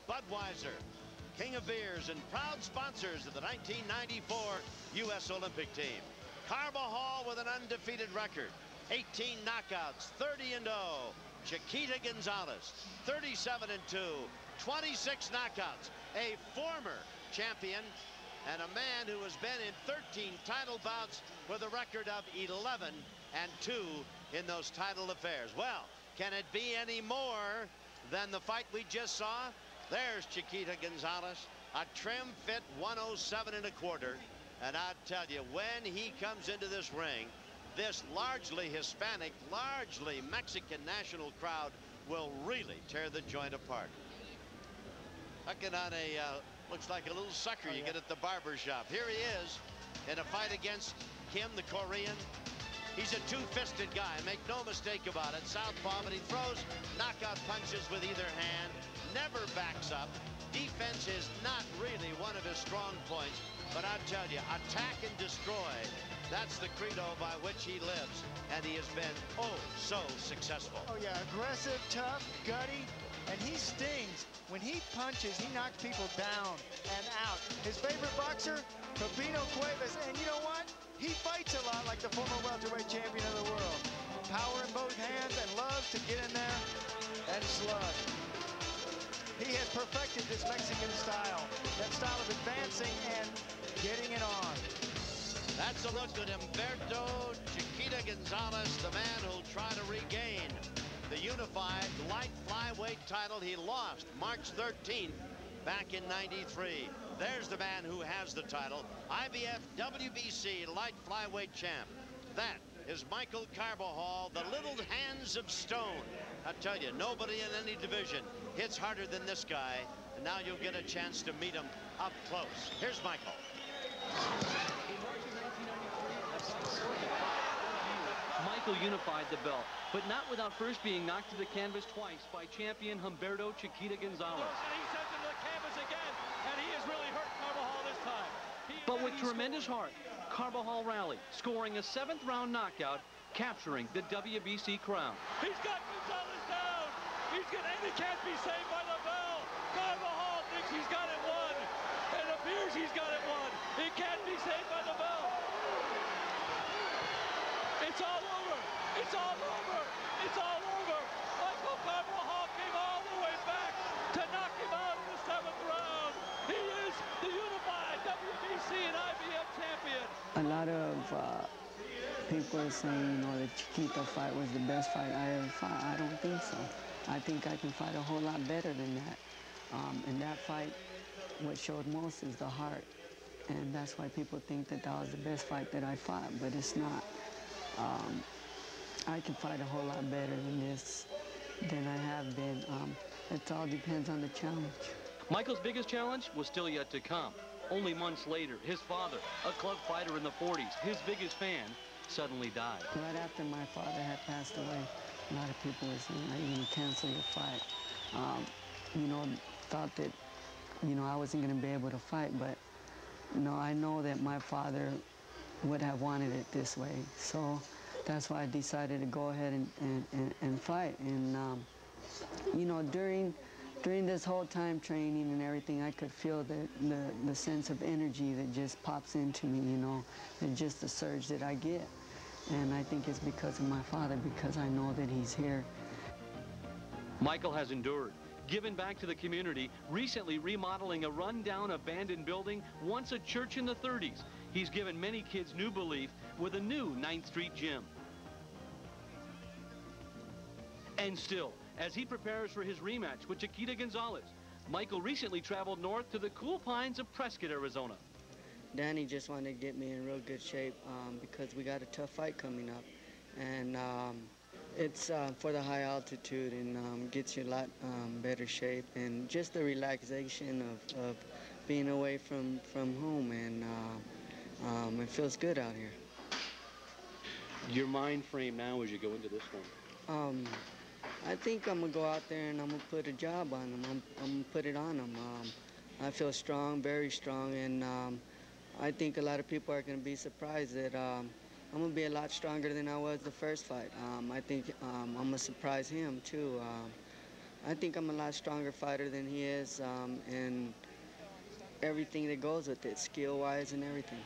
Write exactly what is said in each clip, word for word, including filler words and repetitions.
Budweiser, king of beers and proud sponsors of the nineteen ninety-four U S Olympic team. Carbajal with an undefeated record, eighteen knockouts, thirty and oh. Chiquita Gonzalez, thirty-seven and two, twenty-six knockouts, a former champion and a man who has been in thirteen title bouts with a record of eleven and two in those title affairs. Well, can it be any more than the fight we just saw? There's Chiquita Gonzalez, a trim fit one oh seven and a quarter. And I tell you, when he comes into this ring, this largely Hispanic, largely Mexican national crowd will really tear the joint apart. Looking on a, uh, looks like a little sucker oh, you yeah. get at the barber shop. Here he is in a fight against Kim, the Korean. He's a two-fisted guy, make no mistake about it. Southpaw, but he throws knockout punches with either hand, never backs up. Defense is not really one of his strong points, but I tell you, attack and destroy, that's the credo by which he lives, and he has been oh so successable. Oh yeah, aggressive, tough, gutty, and he stings. When he punches, he knocks people down and out. His favorite boxer, Pepino Cuevas, and you know what? He fights a lot like the former welterweight champion of the world. Power in both hands and loves to get in there and slug. He has perfected this Mexican style, that style of advancing and getting it on. That's a look at Humberto Chiquita Gonzalez, the man who'll try to regain the unified light flyweight title he lost March thirteenth back in ninety-three. There's the man who has the title, I B F W B C light flyweight champ. That is Michael Carbajal, the little hands of stone. I tell you, nobody in any division hits harder than this guy, and now you'll get a chance to meet him up close. Here's Michael. Michael unified the belt, but not without first being knocked to the canvas twice by champion Humberto Chiquita Gonzalez. And he sends him to the canvas again, and he has really hurt Carbajal this time. He, but with tremendous heart, Carbajal rallied, scoring a seventh round knockout, capturing the W B C crown. He's got Gonzalez down. He's got, and he can't be saved by the bell. Carbajal thinks he's got it won. It appears he's got it won. He can't be saved by the bell. It's all over. It's all over. It's all over. Michael Carbajal came all the way back to knock him out in the seventh round. He is the unified W B C and I B F champion. A lot of uh, people are saying, you know, the Chiquita fight was the best fight I ever fought. I don't think so. I think I can fight a whole lot better than that. Um, in that fight, what showed most is the heart. And that's why people think that that was the best fight that I fought, but it's not. Um, I can fight a whole lot better than this, than I have been. Um, it all depends on the challenge. Michael's biggest challenge was still yet to come. Only months later, his father, a club fighter in the forties, his biggest fan, suddenly died. Right after my father had passed away, a lot of people were saying, are you going to cancel your fight? Um, you know, thought that, you know, I wasn't going to be able to fight, but, you know, I know that my father would have wanted it this way. So that's why I decided to go ahead and, and, and, and fight. And, um, you know, during, during this whole time training and everything, I could feel the, the, the sense of energy that just pops into me, you know, and just the surge that I get. And I think it's because of my father, because I know that he's here. Michael has endured, given back to the community, recently remodeling a run-down abandoned building, once a church in the thirties. He's given many kids new belief with a new ninth Street gym. And still, as he prepares for his rematch with Chiquita Gonzalez, Michael recently traveled north to the cool pines of Prescott, Arizona. Danny just wanted to get me in real good shape um, because we got a tough fight coming up. And um, it's uh, for the high altitude and um, gets you a lot um, better shape. And just the relaxation of, of being away from, from home. And uh, um, it feels good out here. Your mind frame now as you go into this one? Um, I think I'm going to go out there and I'm going to put a job on them. I'm, I'm going to put it on them. Um, I feel strong, very strong, and um, I think a lot of people are going to be surprised that um, I'm going to be a lot stronger than I was the first fight. Um, I think um, I'm going to surprise him, too. Um, I think I'm a lot stronger fighter than he is, um, and everything that goes with it, skill-wise and everything.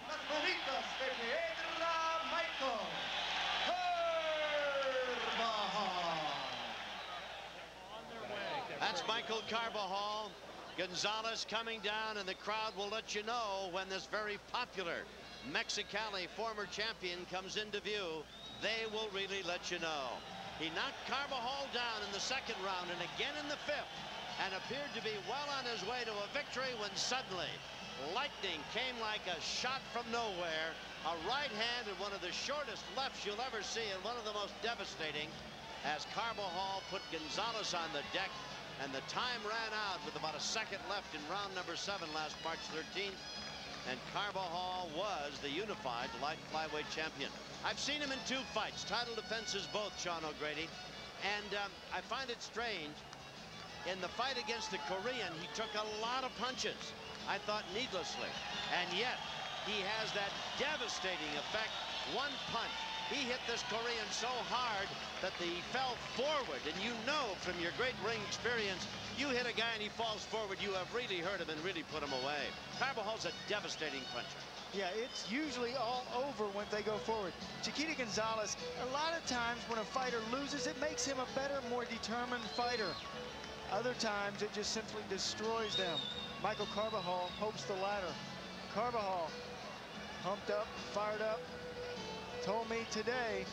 That's Michael Carbajal. Gonzalez coming down, and the crowd will let you know when this very popular Mexicali former champion comes into view. They will really let you know. He knocked Carbajal down in the second round and again in the fifth, and appeared to be well on his way to a victory when suddenly lightning came like a shot from nowhere. A right hand and one of the shortest lefts you'll ever see, and one of the most devastating, as Carbajal put Gonzalez on the deck. And the time ran out with about a second left in round number seven last March thirteenth. And Carbajal was the unified light flyweight champion. I've seen him in two fights, title defenses both, Sean O'Grady. And um, I find it strange. In the fight against the Korean, he took a lot of punches, I thought needlessly. And yet, he has that devastating effect. One punch. He hit this Korean so hard that he fell forward. And you know from your great ring experience, you hit a guy and he falls forward, you have really hurt him and really put him away. Carbajal's a devastating puncher. Yeah, it's usually all over when they go forward. Chiquita Gonzalez, a lot of times when a fighter loses, it makes him a better, more determined fighter. Other times, it just simply destroys them. Michael Carbajal hopes the latter. Carbajal, pumped up, fired up, told me today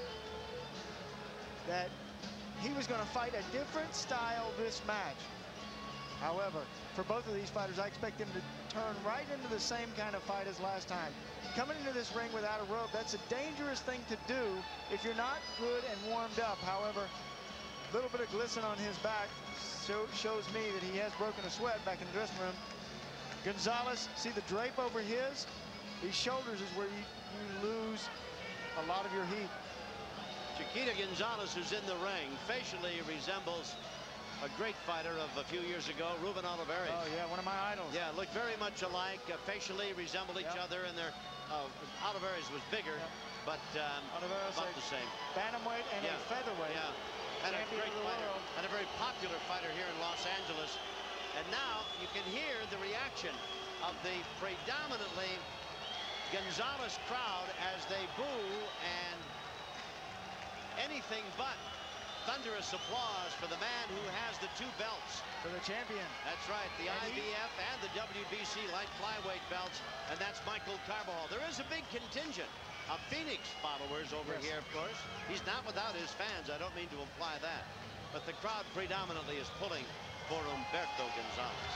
that he was going to fight a different style this match. However, for both of these fighters, I expect them to turn right into the same kind of fight as last time. Coming into this ring without a rope, that's a dangerous thing to do if you're not good and warmed up. However, a little bit of glisten on his back show, shows me that he has broken a sweat back in the dressing room. Gonzalez, see the drape over his? These shoulders is where you, you lose a lot of your heat. Chiquita Gonzalez, who's in the ring, facially resembles a great fighter of a few years ago, Ruben Olivares. Oh, yeah, one of my idols. Yeah, look very much alike, uh, facially resemble each Yep. other, and their uh, Olivares was bigger, Yep. but um, Olivares about a the same. Bantamweight and Yeah. a featherweight. Yeah, and a Champion great of the fighter, world. and a very popular fighter here in Los Angeles. And now you can hear the reaction of the predominantly Gonzalez crowd as they boo and anything but thunderous applause for the man who has the two belts. For the champion. That's right, the And I B F he- and the W B C light flyweight belts, and that's Michael Carbajal. There is a big contingent of Phoenix followers over Yes. here, of course. He's not without his fans. I don't mean to imply that. But the crowd predominantly is pulling for Humberto Gonzalez.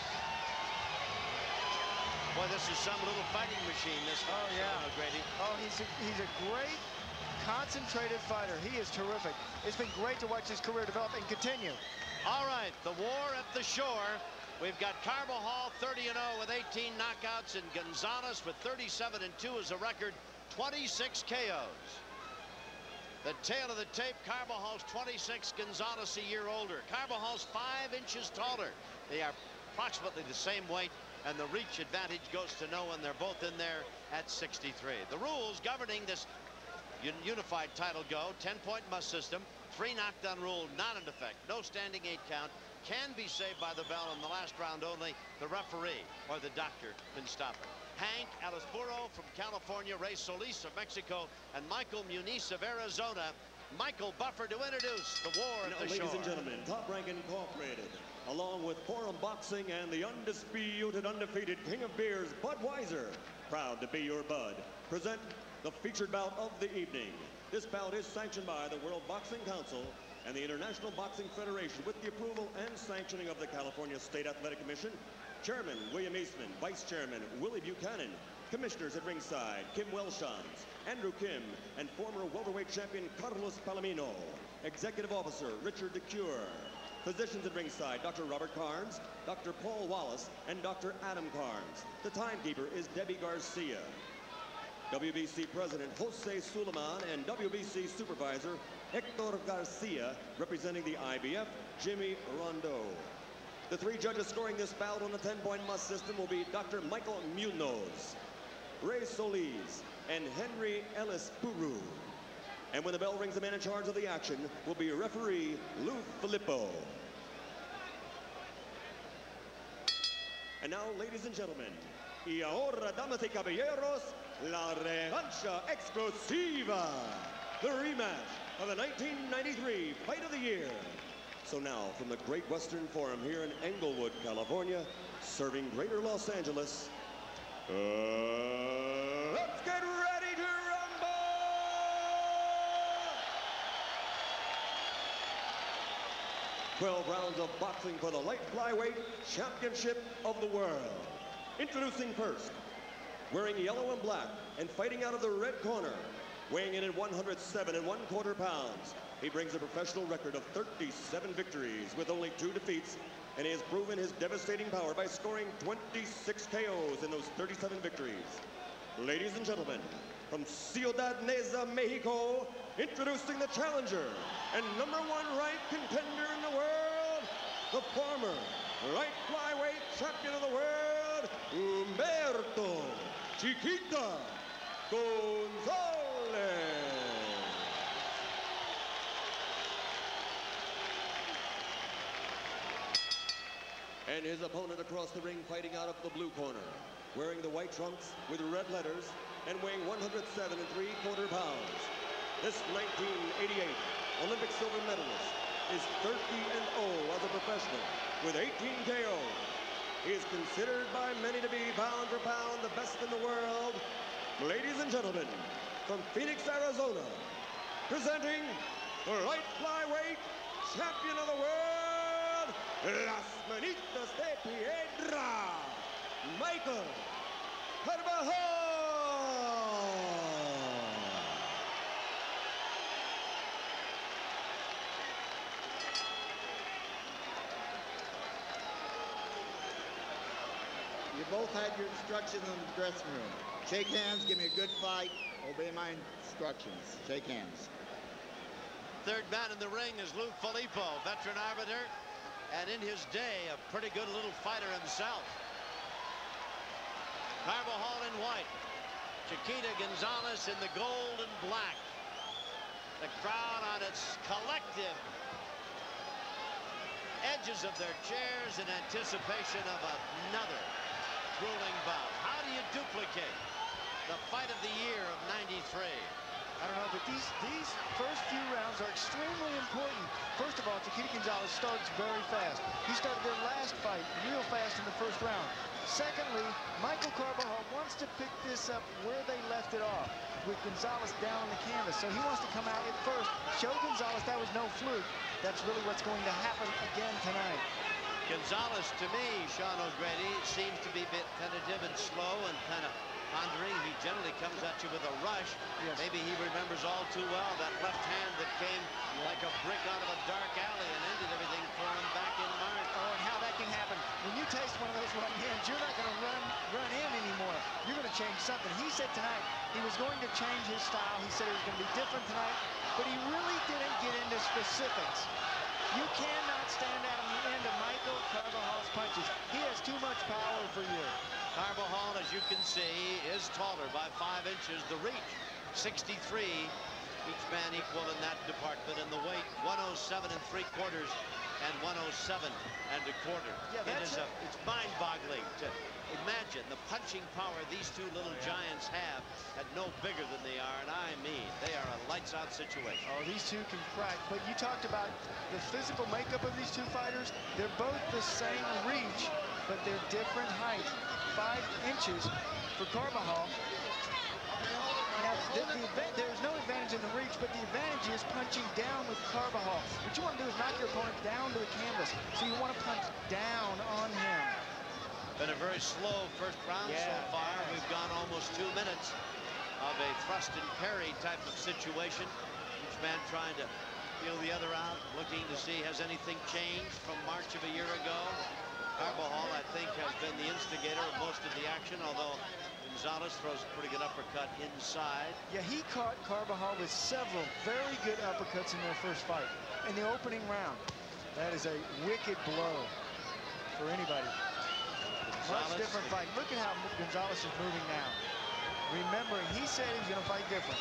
Boy, this is some little fighting machine, this Oh, guy, yeah. Sean O'Grady. Oh, he's a, he's a great, concentrated fighter. He is terrific. It's been great to watch his career develop and continue. All right, the war at the shore. We've got Carbajal thirty and oh with eighteen knockouts, and Gonzalez with thirty-seven and two as a record, twenty-six K Os. The tail of the tape, Carbajal's twenty-six, Gonzalez a year older. Carbajal's five inches taller. They are approximately the same weight, and the reach advantage goes to no one. They're both in there at sixty-three. The rules governing this un unified title go: ten-point must system, three knockdown rule not in effect, no standing eight count, can be saved by the bell in the last round only. The referee or the doctor can stop it. Hank Alisburo from California, Ray Solis of Mexico, and Michael Muniz of Arizona. Michael Buffer to introduce the war at Now, the ladies shore. and gentlemen, Top Rank Incorporated, along with Forum Boxing and the undisputed, undefeated King of Beers, Budweiser, proud to be your bud, present the featured bout of the evening. This bout is sanctioned by the World Boxing Council and the International Boxing Federation with the approval and sanctioning of the California State Athletic Commission. Chairman William Eastman, Vice Chairman Willie Buchanan, Commissioners at ringside Kim Welshans, Andrew Kim, and former welterweight champion Carlos Palomino. Executive Officer Richard DeCure. Physicians at ringside Doctor Robert Carnes, Doctor Paul Wallace, and Doctor Adam Carnes. The timekeeper is Debbie Garcia. W B C President Jose Suleiman and W B C Supervisor Hector Garcia, representing the I B F, Jimmy Rondeau. The three judges scoring this bout on the ten-point must system will be Doctor Michael Munoz, Ray Solis, and Henry Ellis Puru. And when the bell rings, the man in charge of the action will be referee Lou Filippo. And now, ladies and gentlemen, y ahora, damas y caballeros, la revancha exclusiva, the rematch of the nineteen ninety-three Fight of the Year. So now, from the Great Western Forum here in Englewood, California, serving Greater Los Angeles, uh, let's get ready to rumble! twelve rounds of boxing for the light flyweight championship of the world. Introducing first, wearing yellow and black and fighting out of the red corner, weighing in at one hundred seven and one quarter pounds. He brings a professional record of thirty-seven victories with only two defeats, and he has proven his devastating power by scoring twenty-six K Os in those thirty-seven victories. Ladies and gentlemen, from Ciudad Neza, Mexico, introducing the challenger and number one ranked contender in the world, the former light flyweight champion of the world, Humberto Chiquita Gonzalez. And his opponent across the ring, fighting out of the blue corner, wearing the white trunks with red letters and weighing one hundred seven and three quarter pounds. This nineteen eighty-eight Olympic silver medalist is thirty and oh as a professional with eighteen K Os. He is considered by many to be pound for pound the best in the world. Ladies and gentlemen, from Phoenix, Arizona, presenting the light flyweight champion of the world, Las Manitas de Piedra, Michael Carbajal. You both had your instructions in the dressing room. Shake hands, give me a good fight, obey my instructions. Shake hands. Third man in the ring is Lou Filippo, veteran arbiter, and in his day, a pretty good little fighter himself. Carbajal in white, Chiquita Gonzalez in the gold and black. The crowd on its collective edges of their chairs in anticipation of another grueling bout. How do you duplicate the fight of the year of ninety-three? I don't know, but these these first few rounds are extremely important. First of all, Chiquita Gonzalez starts very fast. He started their last fight real fast in the first round. Secondly, Michael Carbajal wants to pick this up where they left it off, with Gonzalez down on the canvas. So he wants to come out at first, show Gonzalez that was no fluke. That's really what's going to happen again tonight. Gonzalez, to me, Sean O'Grady, seems to be a bit tentative and slow and kind of pondering. He generally comes at you with a rush. Yes. Maybe he remembers all too well that left hand that came like a brick out of a dark alley and ended everything for him back in March. Oh, and how that can happen. When you taste one of those right hands, you're not going to run run in anymore. You're going to change something. He said tonight he was going to change his style. He said it was going to be different tonight, but he really didn't get into specifics. You cannot stand out on the end of Michael Carvajal's punches. He has too much power for you. Carbajal, as you can see, is taller by five inches. The reach, sixty-three. Each man equal in that department. And the weight, one oh seven and three quarters and one oh seven and a quarter. Yeah, it is it. a, it's mind-boggling to imagine the punching power these two little giants have at no bigger than they are. And I mean, they are a lights-out situation. Oh, these two can crack. But you talked about the physical makeup of these two fighters. They're both the same reach, but they're different height. Five inches for Carbajal. Now, the, the, there's no advantage in the reach, but the advantage is punching down with Carbajal. What you want to do is knock your opponent down to the canvas. So you want to punch down on him. Been a very slow first round yeah, so far. nice. We've gone almost two minutes of a thrust and parry type of situation. Each man trying to feel the other out, looking to see has anything changed from March of a year ago. Carbajal, I think, has been the instigator of most of the action, although Gonzalez throws a pretty good uppercut inside. Yeah, he caught Carbajal with several very good uppercuts in their first fight. In the opening round, that is a wicked blow for anybody. Much different fight. Look at how Gonzalez is moving now. Remembering, he said he was going to fight different.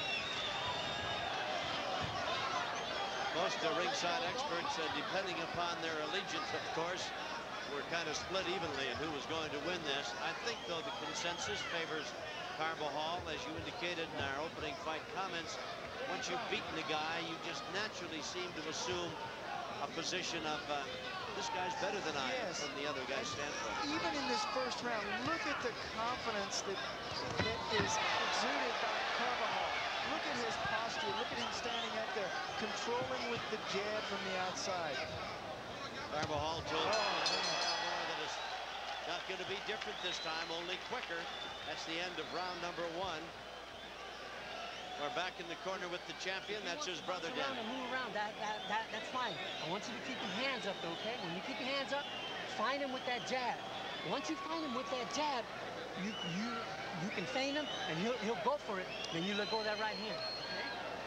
Most of the ringside experts, uh, depending upon their allegiance, of course, were kind of split evenly in who was going to win this. I think, though, the consensus favors Carbajal, as you indicated in our opening fight comments. Once you've beaten the guy, you just naturally seem to assume a position of uh, this guy's better than I am yes. from the other guy's standpoint. Even in this first round, look at the confidence that, that is exuded by Carbajal. Look at his posture. Look at him standing up there, controlling with the jab from the outside. Carbajal told oh, Moore that it's not going to be different this time, only quicker. That's the end of round number one. We're back in the corner with the champion. That's his brother, Dan. Move around. That, that, that, that's fine. I want you to keep your hands up, okay? When you keep your hands up, find him with that jab. Once you find him with that jab, you you you can feint him, and he'll he'll go for it. Then you let go of that right hand. Okay?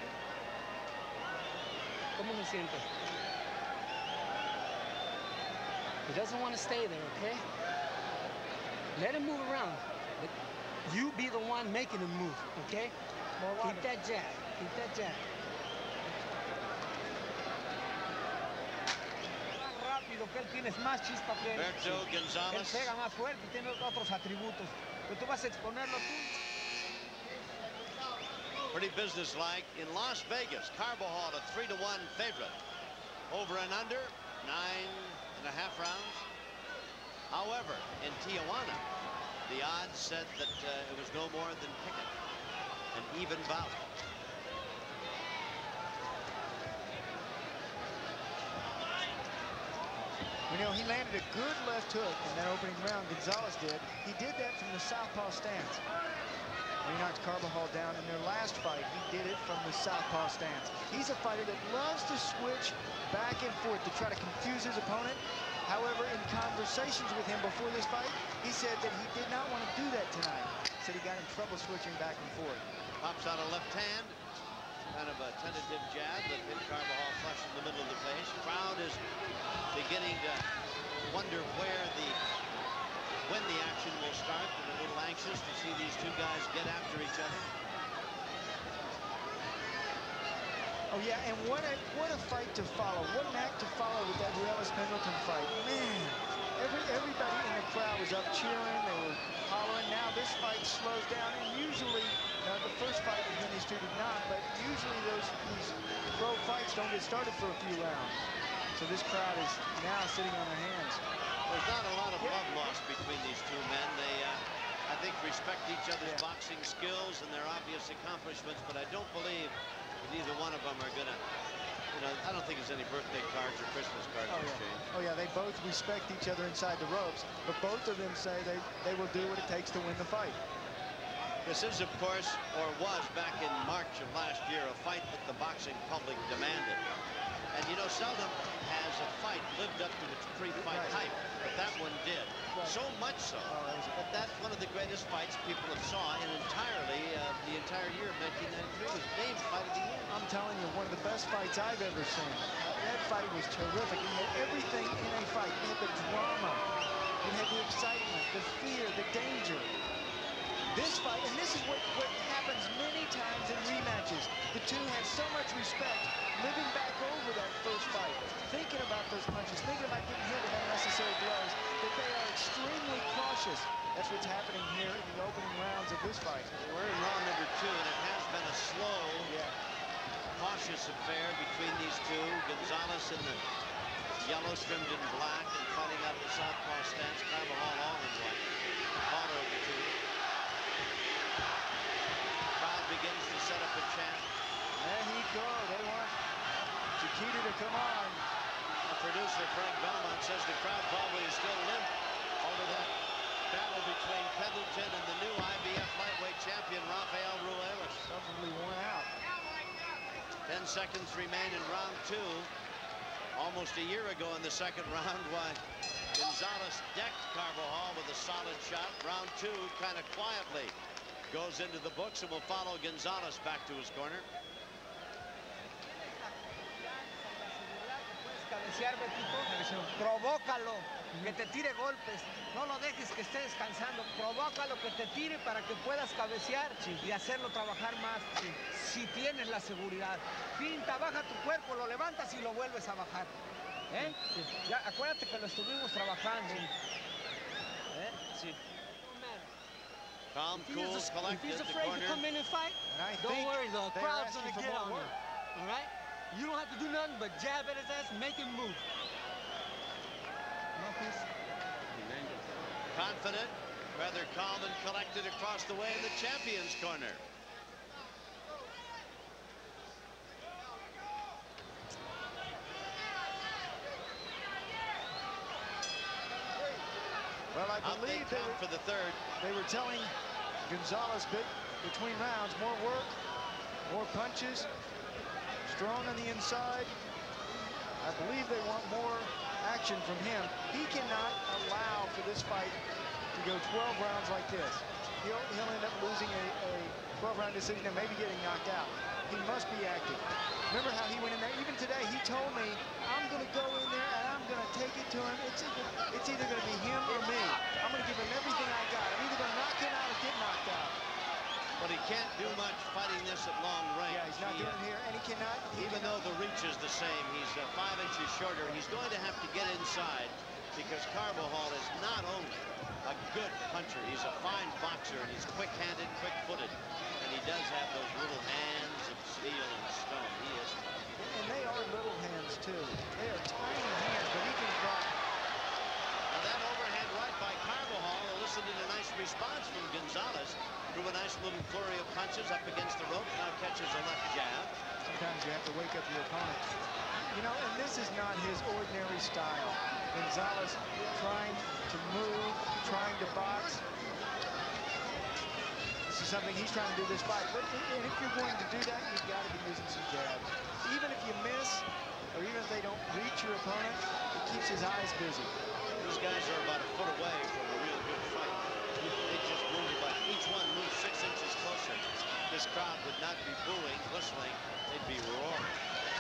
¿Cómo me siento? He doesn't want to stay there, okay? Let him move around. But you be the one making him move, okay? Keep that jab. Keep that jab. Más rápido que él, tienes más chispa que él. Berto Gonzalez. Él pega más fuerte y tiene otros atributos. Pero tú vas a exponerlo tú. Pretty businesslike in Las Vegas. Carbajal a three to one favorite. Over and under nine and a half rounds. However, in Tijuana, the odds said that uh, it was no more than picket. An even bout. You know, he landed a good left hook in that opening round. Gonzalez did. He did that from the southpaw stance. When he knocked Carbajal down in their last fight, he did it from the southpaw stance. He's a fighter that loves to switch back and forth to try to confuse his opponent. However, in conversations with him before this fight, he said that he did not want to do that tonight. Said he got in trouble switching back and forth. Pops out a left hand. Kind of a tentative jab that hit Carbajal flush in the middle of the face. Crowd is beginning to wonder where the when the action will start. They're a little anxious to see these two guys get after each other. Oh yeah, and what a what a fight to follow. What an act to follow with that Ruelas Pendleton fight. Man, every everybody in the crowd was up cheering. They were hollering. Now this fight slows down, and usually uh, the first fight between these two did not, but usually those these pro fights don't get started for a few rounds. So this crowd is now sitting on their hands. There's not a lot of love lost between these two men. They, uh, I think, respect each other's yeah. boxing skills and their obvious accomplishments, but I don't believe neither one of them are gonna, you know, I don't think there's any birthday cards or Christmas cards oh, exchanged. Yeah. Oh yeah, they both respect each other inside the ropes, but both of them say they, they will do what it takes to win the fight. This is, of course, or was back in March of last year, a fight that the boxing public demanded. And you know, seldom has a fight lived up to its pre-fight right. hype, but that one did. Right. So much so oh, that, that that's one of the greatest fights people have saw in entirely uh, the entire year of nineteen ninety-three. It was named Fight of the Year. I'm telling you, one of the best fights I've ever seen. That fight was terrific. It had everything in a fight. It had the drama. It had the excitement, the fear, the danger. This fight, and this is what, what happens many times in rematches. The two had so much respect, living back over that first fight, thinking about those punches, thinking about getting hit with unnecessary blows, that they are extremely cautious. That's what's happening here in the opening rounds of this fight. We're in round number two, and it has been a slow, yeah. cautious affair between these two. Gonzalez in the yellow, trimmed in black, and fighting out of the southpaw stance. Carbajal all in white. Taller of the two. Crowd begins to set up a chant. There he goes. They want Chiquita to come on. Our producer, Frank Belmont, says the crowd probably is still limp over that battle between Pendleton and the new I B F lightweight champion, Rafael Ruelas. Probably worn out. Ten seconds remain in round two. Almost a year ago in the second round, why Gonzalez decked Carbajal with a solid shot. Round two, kind of quietly, goes into the books, and will follow Gonzalez back to his corner. Provócalo, que te tire golpes. No lo dejes que esté descansando. Provócalo, que te tire para que puedas cabecear sí. y hacerlo trabajar más. Sí. Si tienes la seguridad. Pinta, baja tu cuerpo, lo levantas y lo vuelves a bajar. ¿Eh? Ya, acuérdate que lo estuvimos trabajando. ¿Eh? Sí. Calm, If cool, he's, collected. if he's the afraid corner. to come in and fight, And I don't think worry, the they're crowd's asking gonna for get more on work. him. All right? You don't have to do nothing but jab at his ass and make him move. Confident, rather calm and collected across the way in the champion's corner. Well, I Out they believe they come were, for the third. they were telling Gonzalez bit between rounds, more work, more punches, strong on the inside. I believe they want more action from him. He cannot allow for this fight to go twelve rounds like this. He'll, he'll end up losing a, a twelve round decision and maybe getting knocked out. He must be active. Remember how he went in there? Even today, he told me, I'm going to go in there and I'm going to take it to him. It's either, it's either going to be him or me. I'm going to give him everything I got. I'm either going to knock him out or get knocked out. But he can't do much fighting this at long range. Yeah, he's not he, doing it here, and he cannot. He even cannot. though the reach is the same, he's uh, five inches shorter. He's going to have to get inside because Carbajal is not only a good puncher, he's a fine boxer, and he's quick-handed, quick-footed. And he does have those little hands of steel and stone. He is. And they are little hands, too. They are tiny hands, but he can drop. Now that overhand right by Carbajal elicited a nice response from Gonzalez. Threw a nice little flurry of punches up against the rope. Now catches a left jab. Sometimes you have to wake up your opponent. You know, and this is not his ordinary style. Gonzalez trying to move, trying to box. This is something he's trying to do this fight. But and if you're going to do that, you've got to be using some jabs. Even if you miss, or even if they don't reach your opponent, it keeps his eyes busy. These guys are about a foot away from a real good fight. They just moved, but each one moved six inches closer. This crowd would not be booing, whistling. They'd be roaring.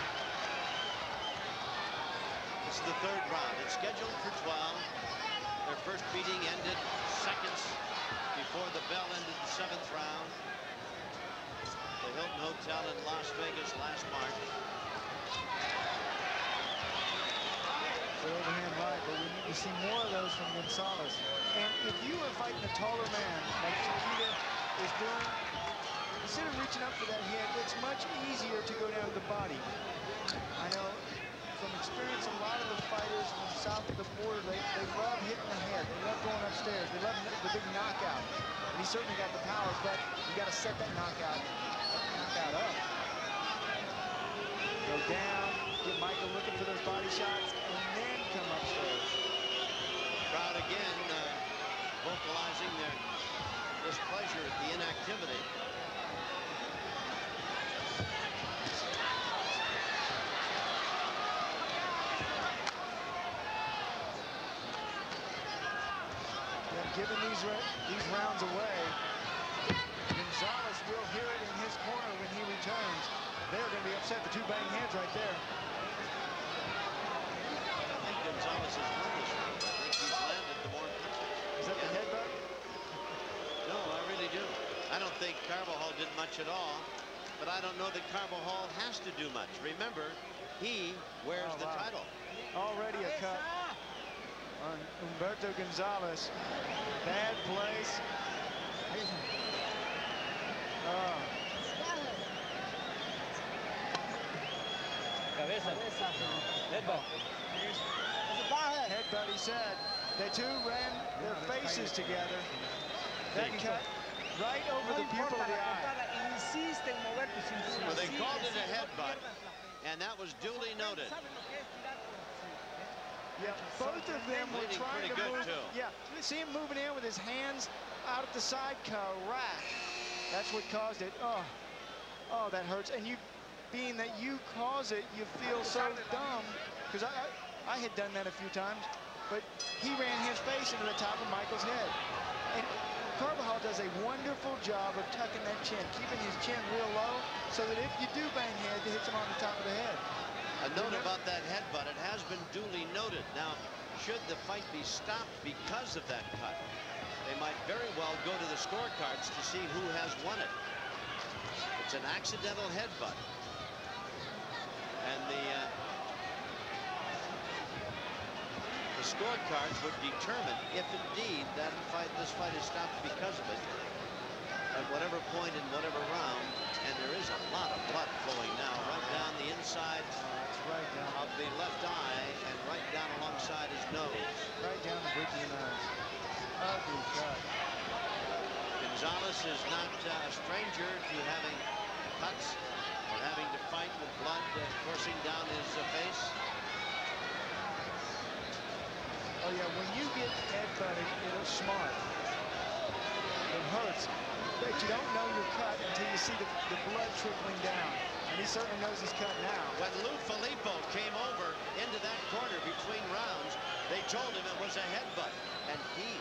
This is the third round. It's scheduled for twelve. Their first beating ended seconds before the bell ended the seventh round. The Hilton Hotel in Las Vegas last March. The overhand right, but we need to see more of those from Gonzalez. And if you are fighting a taller man, like Chiquita is doing, instead of reaching up for that head, it's much easier to go down to the body. I know from experience, a lot of the fighters from south of the border, they, they love hitting the head. They love going upstairs. They love the big knockout. And he certainly got the power, but you got to set that knockout, knockout up. Go down, get Michael looking for those body shots, and then come upstairs. Crowd again uh, vocalizing their displeasure at the inactivity. Giving these these rounds away, Gonzalez will hear it in his corner when he returns. They're going to be upset. The two bang hands right there. I think Gonzalez has won this round. I think he's landed the more punches. Is that yeah. the headbutt? No, I really do. I don't think Carbajal did much at all, but I don't know that Carbajal has to do much. Remember, he wears oh, the wow. title. Already a cut on Humberto Gonzalez. Bad place. Oh. Cabeza. Headbutt. Headbutt, he said. They two ran their faces together. That cut right over the pupil of the eye. Well, they called it a headbutt, and that was duly noted. Yeah, both of them were Bleeding trying to pretty good, move. too. Yeah, see him moving in with his hands out at the side. Correct. That's what caused it. Oh, oh, that hurts. And you, being that you cause it, you feel so dumb. Because I, I, I had done that a few times, but he ran his face into the top of Michael's head. And Carbajal does a wonderful job of tucking that chin, keeping his chin real low, so that if you do bang head, it hits him on the top of the head. A note about that headbutt, it has been duly noted. Now, should the fight be stopped because of that cut, they might very well go to the scorecards to see who has won it. It's an accidental headbutt. And the uh, the scorecards would determine if indeed that fight, this fight is stopped because of it at whatever point in whatever round. And there is a lot of blood flowing now right down the inside uh, right down. of the left eye and right down alongside his nose. Right down the bridge of the nose. Ugly cut. Gonzalez is not uh, a stranger to having cuts or having to fight with blood uh, coursing down his uh, face. Oh yeah, when you get headbutted, it's smart. It hurts. But you don't know you're cut until you see the, the blood trickling down. And he certainly knows he's cut now. When Lou Filippo came over into that corner between rounds, they told him it was a headbutt. And he...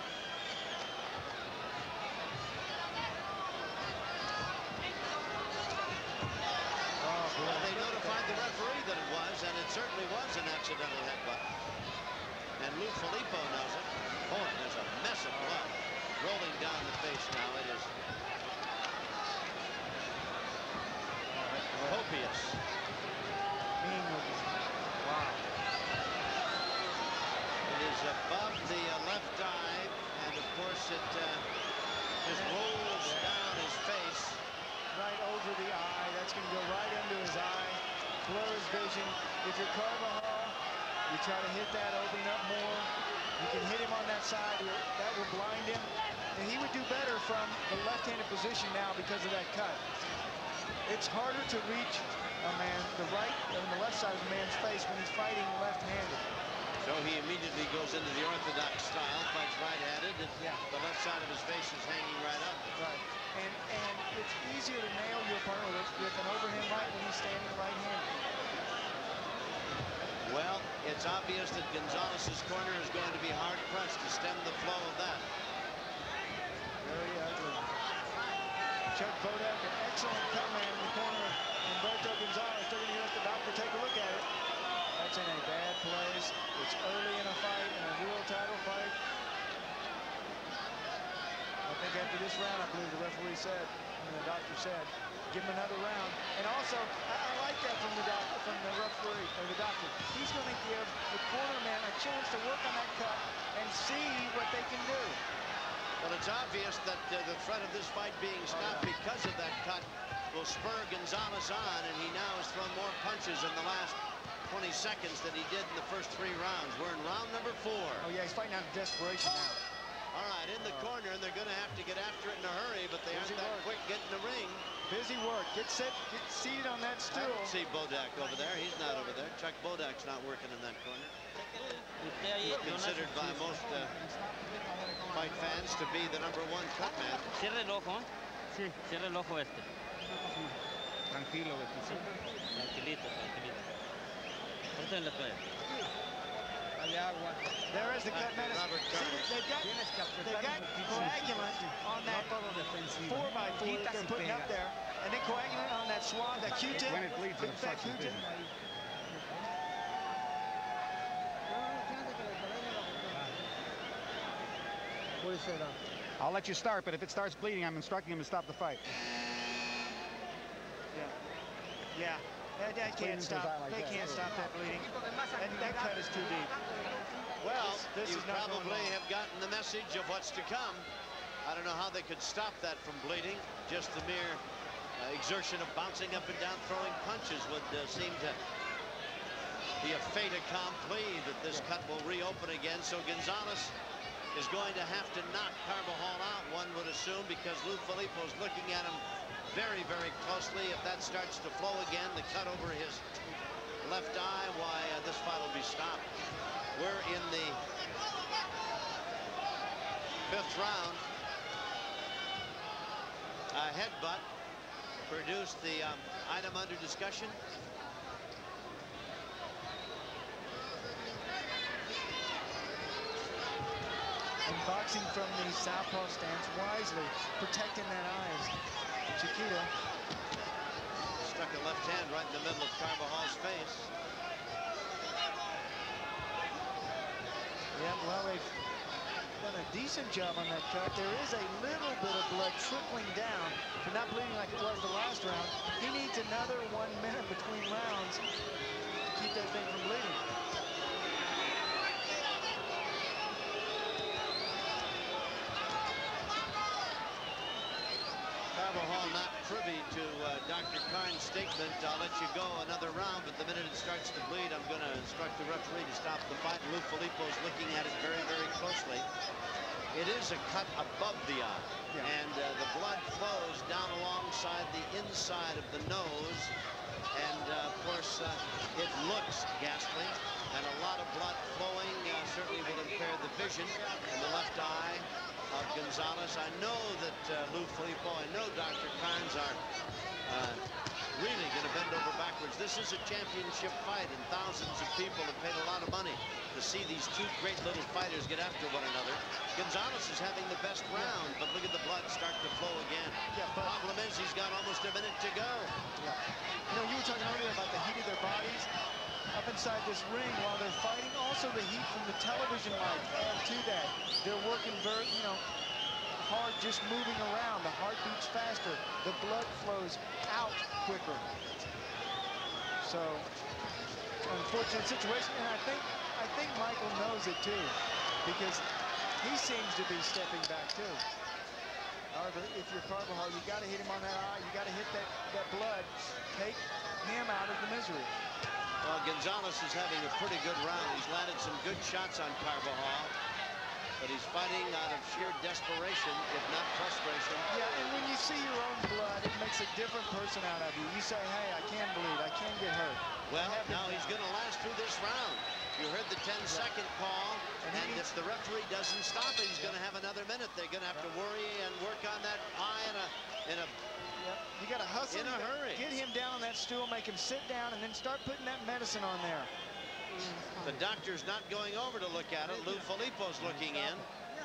Oh, well, they notified the referee that it was, and it certainly was an accidental headbutt. And Lou Filippo knows it. Boy, there's a mess of blood rolling down the face now. It is copious. Wow. It is above the uh, left eye, and of course it uh, just rolls down his face. Right over the eye. That's going to go right under his eye. Blur his vision. If you're Carvajal, you try to hit that, open up more. You can hit him on that side. That will blind him. And he would do better from the left-handed position now because of that cut. It's harder to reach a man, the right and the left side of the man's face when he's fighting left-handed. So he immediately goes into the orthodox style, fights right-handed, and yeah. the left side of his face is hanging right up. Right. And and it's easier to nail your opponent with, with an overhand right when he's standing right-handed. Well, it's obvious that Gonzalez's corner is going to be hard-pressed to stem the flow of that. Very ugly. Chuck Bodak, an excellent cut man in the corner. Humberto Gonzalez, they're going to let the doctor take a look at it. That's in a bad place. It's early in a fight, in a real title fight. I think after this round, I believe the referee said, and the doctor said, give him another round. And also, I, I like that from the doctor, from the referee, or the doctor. He's going to give the corner man a chance to work on that cut and see what they can do. Well, it's obvious that uh, the threat of this fight being stopped oh, yeah. because of that cut will spur Gonzalez on, and he now has thrown more punches in the last twenty seconds than he did in the first three rounds. We're in round number four. Oh, yeah, he's fighting out of desperation now. All right, in the oh. corner, and they're going to have to get after it in a hurry, but they Busy aren't that work. quick getting the ring. Busy work. Get set, get seated on that stool. I don't see Bodak over there. He's not over there. Chuck Bodak's not working in that corner. He's considered by most uh, fight fans to be the number one cut man. Cierra el ojo, ¿eh? Sí, cierra el ojo este. Tranquilo, sí. Tranquilito, tranquilito. Ponte en la toalla. Dale agua. There is the cut man. See, they've got, they've got coagulant on that four by four that they're putting up there. And then coagulant on that swab, that Q-tip. When it bleeds, it affects the vision. What is that on? I'll let you start, but if it starts bleeding, I'm instructing him to stop the fight. Yeah. Yeah. That, that can't stop. Like they that. can't stop that bleeding. That, that cut is too deep. Well, this, this you is not probably have gotten the message of what's to come. I don't know how they could stop that from bleeding. Just the mere uh, exertion of bouncing up and down, throwing punches would uh, seem to be a fait accompli that this yeah. cut will reopen again. So Gonzalez is going to have to knock Carvajal out, one would assume, because Lou Filippo is looking at him very, very closely. If that starts to flow again, the cut over his left eye, why, uh, this fight will be stopped. We're in the fifth round. A headbutt produced the um, item under discussion. And boxing from the southpaw stance wisely, protecting that eyes. Chiquita stuck a left hand right in the middle of Carvajal's face. Yeah, well, they've done a decent job on that cut. There is a little bit of blood trickling down, but not bleeding like it was the last round. He needs another one minute between rounds to keep that thing from bleeding. announcement, I'll let you go another round, but the minute it starts to bleed, I'm going to instruct the referee to stop the fight. Lou Filippo's looking at it very, very closely. It is a cut above the eye, yeah. and uh, the blood flows down alongside the inside of the nose, and uh, of course, uh, it looks ghastly, and a lot of blood flowing uh, certainly will impair the vision in the left eye of Gonzalez. I know that uh, Lou Filippo, I know Doctor Carnes are uh, really going to bend over backwards. This is a championship fight, and thousands of people have paid a lot of money to see these two great little fighters get after one another. Gonzalez is having the best round, but look at the blood start to flow again. Yeah, but problem is he's got almost a minute to go. Yeah. You know, you were talking earlier about the heat of their bodies up inside this ring while they're fighting. Also the heat from the television light add to that. They're working very, you know, hard, just moving around. The heart beats faster. The blood flows out quicker. So, unfortunate situation, and I think I think Michael knows it too, because he seems to be stepping back too. However, if you're Carvajal, you got to hit him on that eye. You got to hit that that blood. Take him out of the misery. Well, Gonzalez is having a pretty good round. He's landed some good shots on Carvajal, but he's fighting out of sheer desperation, if not frustration. Yeah, and when you see your own blood, it makes a different person out of you. You say, hey, I can bleed, I can get hurt. Well, now he's going to last through this round. You heard the ten second yeah. call, and, and if the referee doesn't stop it, he's yeah. going to have another minute. They're going to have yeah. to worry and work on that eye in a, in a Yep. You got to hustle in a hurry. Get him down on that stool, make him sit down, and then start putting that medicine on there. The doctor's not going over to look at it. Lou Filippo's looking in.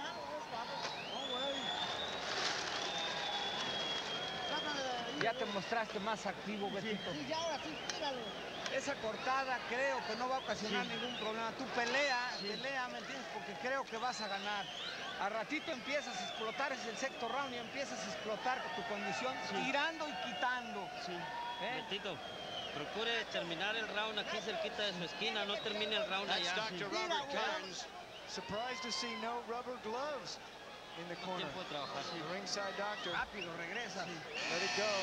Ya te mostraste más activo, Betito. Esa cortada creo que no va a ocasionar sí. ningún problema. Tú pelea, sí. pelea, ¿me entiendes? Porque creo que vas a ganar. A ratito empiezas a explotar, es el sexto round y empiezas a explotar tu condición, sí. tirando y quitando. Sí. ¿Eh? Betito, procure terminar el round aquí cerquita de su esquina, no termine el round That's allá. Doctor Sí. Robert Carnes. Surprised to see no rubber gloves in the corner. Sí. The ringside doctor. Rápido, regresa. Sí. Let it go.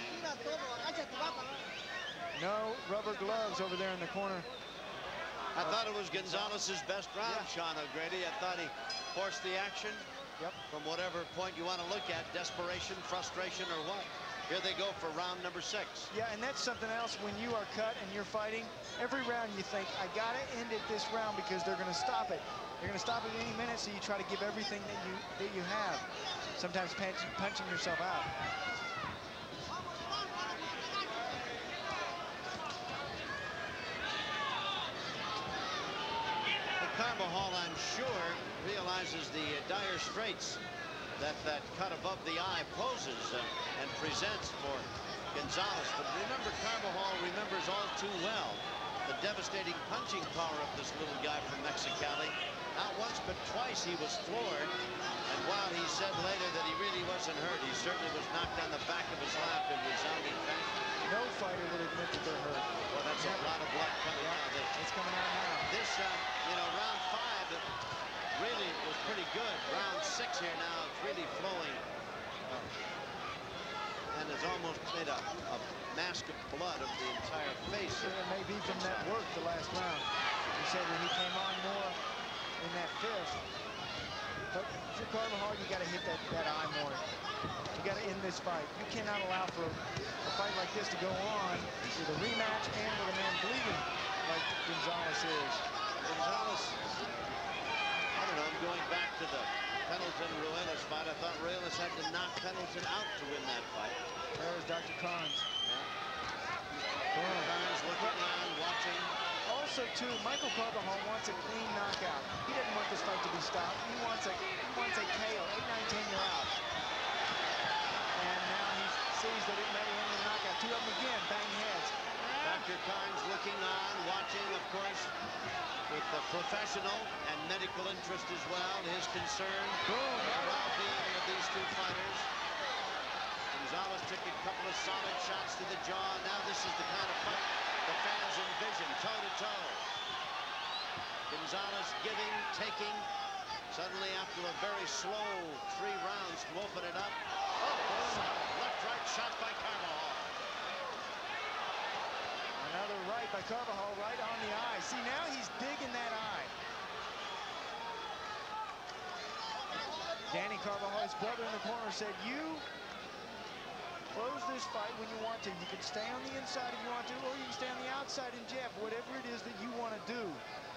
No rubber gloves over there in the corner. I thought it was Gonzalez's best round, yeah. Sean O'Grady. I thought he forced the action. Yep. From whatever point you want to look at, desperation, frustration, or what. Here they go for round number six. Yeah, and that's something else when you are cut and you're fighting. Every round you think, I got to end it this round because they're going to stop it. They're going to stop it any minute, so you try to give everything that you that you have. Sometimes punch, punching yourself out. Carvajal, I'm sure, realizes the uh, dire straits that that cut above the eye poses uh, and presents for Gonzalez. But remember, Carvajal remembers all too well the devastating punching power of this little guy from Mexicali. Not once, but twice he was floored. And while he said later that he really wasn't hurt, he certainly was knocked on the back of his lap in resounding fashion. No fighter would admit that they're hurt. Well, that's yeah. a lot of blood coming yeah. out. This. It's coming out now. This, uh, you know, round five really was pretty good. Round six here now, it's really flowing. Uh, and has almost made a, a mask of blood of the entire face. It may be from that work the last round. He said when he came on more in that fifth. But if you're Carvajal, you got to hit that, that eye more. You got to end this fight. You cannot allow for a, a fight like this to go on with a rematch and with a man bleeding like Gonzalez is. Gonzalez, I don't know, I'm going back to the Pendleton-Ruelas fight. I thought Ruelas had to knock Pendleton out to win that fight. There's Doctor Carnes. Yeah. Carnes looking on, watching. Also, too, Michael Carvajal wants a clean knockout. He doesn't want this fight to be stopped. He wants a, he wants a K O, eight nine ten, you're out. And now he sees that it may end the knockout. Two of them again, bang heads. Doctor Carnes looking on, watching, of course, with the professional and medical interest as well. His concern Boom. for the well-being of these two fighters. Gonzalez took a couple of solid shots to the jaw. Now this is the kind of fight the fans envision, toe-to-toe. Gonzalez giving, taking. Suddenly, after a very slow three rounds to open it up. Oh, left-right shot by Carvajal. Another right by Carbajal, right on the eye. See, now he's digging that eye. Danny Carbajal, his brother in the corner, said, you close this fight when you want to. You can stay on the inside if you want to, or you can stay on the outside and jab, whatever it is that you want to do.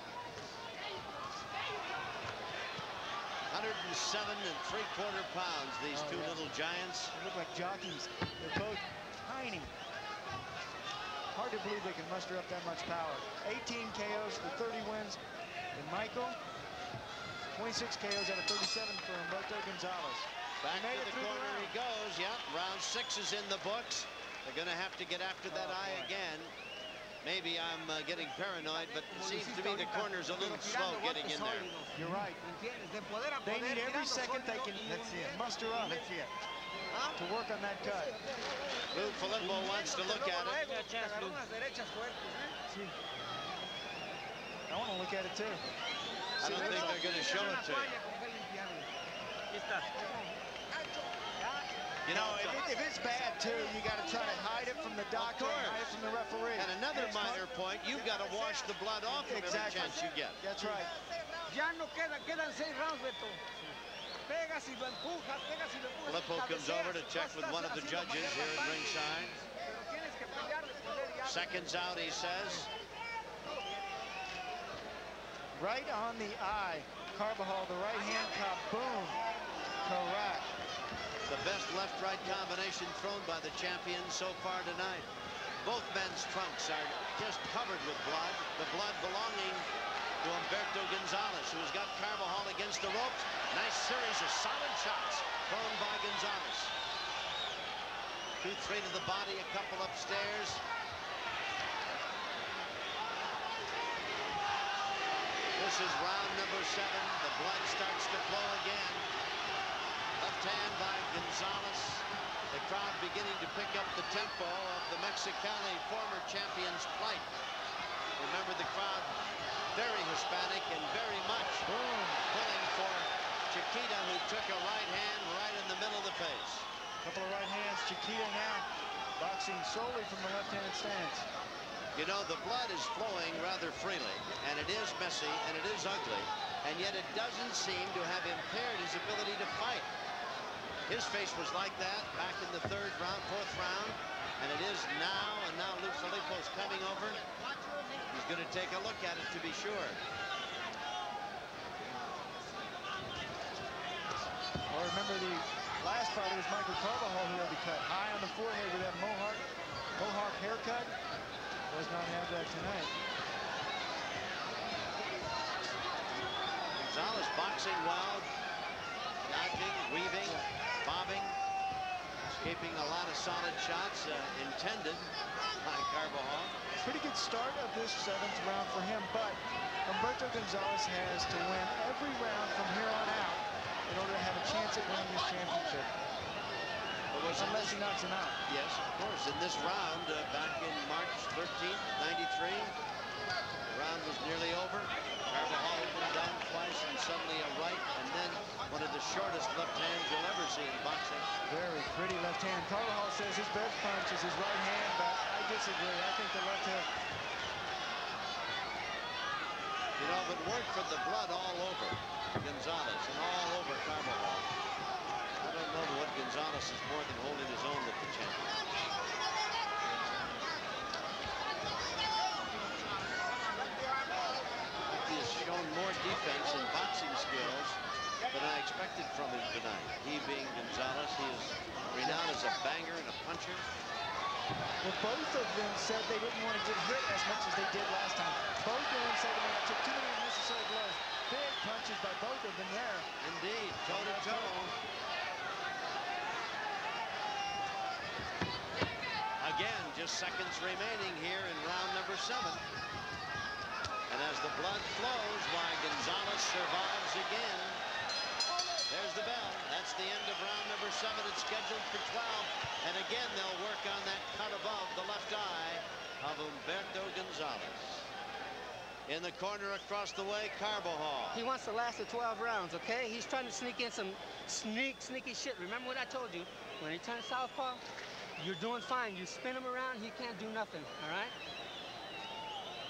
one oh seven and three quarter pounds, these oh, two yeah. little giants. They look like jockeys. They're both tiny. Hard to believe they can muster up that much power. eighteen K Os for thirty wins in Michael. twenty-six K Os out of thirty-seven for Humberto Gonzalez. Back to the corner he goes. Yep, round six is in the books. They're going to have to get after that oh, eye boy. again. Maybe I'm uh, getting paranoid, but it seems to me the corner's a little slow getting in there. You're right. They need every second they can muster up to work on that cut. Lou Filippo wants to look at it. I want to look at it too. I don't think they're going to show it to you. You know, if, it, if it's bad too, you got to try to hide it from the doctor, hide it from the referee. And another and minor point, you've got to wash the blood off from exactly. every chance you get. That's right. Ya no queda, quedan seis rounds, Beto. Pegas y lo empujas, pegas y lo empujas. Filippo comes over to check with one of the judges here at ringside. Seconds out, he says. Right on the eye. Carbajal, the right hand cop, boom. Correct. The best left-right combination thrown by the champions so far tonight. Both men's trunks are just covered with blood, the blood belonging to Humberto Gonzalez, who's got Carbajal against the ropes. Nice series of solid shots thrown by Gonzalez. Two, three to the body, a couple upstairs. This is round number seven. The blood starts to flow again. Left hand by Gonzalez. The crowd beginning to pick up the tempo of the Mexicali former champion's flight. Remember, the crowd very Hispanic and very much boom, pulling for Chiquita, who took a right hand right in the middle of the face. A couple of right hands. Chiquita now boxing solely from the left-handed stance. You know, the blood is flowing rather freely, and it is messy, and it is ugly, and yet it doesn't seem to have impaired his ability to fight. His face was like that back in the third round, fourth round, and it is now, and now Lou Filippo's coming over. He's going to take a look at it to be sure. Well, remember the last fighter was Michael Carbajal, who had to cut high on the forehead with that mohawk, mohawk haircut. Does not have that tonight. Gonzalez boxing well, dodging, weaving, bobbing, escaping a lot of solid shots uh, intended by Carbajal. Pretty good start of this seventh round for him, but Humberto Gonzalez has to win every round from here on out in order to have a chance at winning this championship. Unless he knocks him out. Yes, of course. In this round, uh, back in March thirteenth, ninety-three, the round was nearly over. Carbajal had been down twice, and suddenly a right, and then one of the shortest left hands you'll ever see in boxing. Very pretty left hand. Carbajal says his best punch is his right hand, but I disagree. I think the left hook. You know, if it weren't for the blood all over Gonzalez and all over Carbajal, I don't know what Gonzalez is more than holding his own with the champion. He has shown more defense and boxing skills than I expected from him tonight. He being Gonzalez, he is renowned as a banger and a puncher. Well, both of them said they didn't want to get hit as much as they did last time. Both of them said they took too many unnecessary blows. Big punches by both of them there. Indeed, toe-to-toe. Again, just seconds remaining here in round number seven. And as the blood flows, why Gonzalez survives again. There's the bell. That's the end of round number seven. It's scheduled for twelve. And again, they'll work on that cut above the left eye of Humberto Gonzalez. In the corner across the way, Carbajal. He wants to last the twelve rounds, okay? He's trying to sneak in some sneak, sneaky shit. Remember what I told you? When he turns southpaw, you're doing fine. You spin him around, he can't do nothing, all right?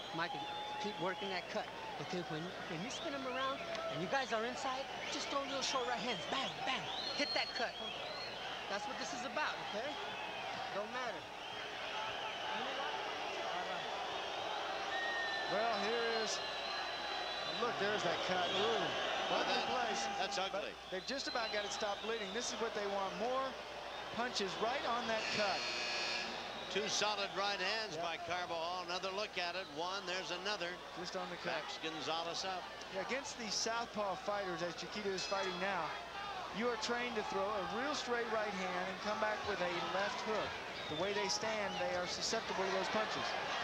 Michael, keep working that cut. Okay, when, when you spin him around and you guys are inside, just throw little short right hands. Bang, bang. Hit that cut. That's what this is about, okay? Don't matter. Well, here is, look, there's that cut. Ooh, well, that, place. That's ugly. But they've just about got it stopped bleeding. This is what they want, more punches right on that cut. Two solid right hands yep. by Carbajal. Another look at it. One, there's another. Just on the cut. Backs Gonzalez up. Yeah, against these southpaw fighters, as Chiquita is fighting now, you are trained to throw a real straight right hand and come back with a left hook. The way they stand, they are susceptible to those punches.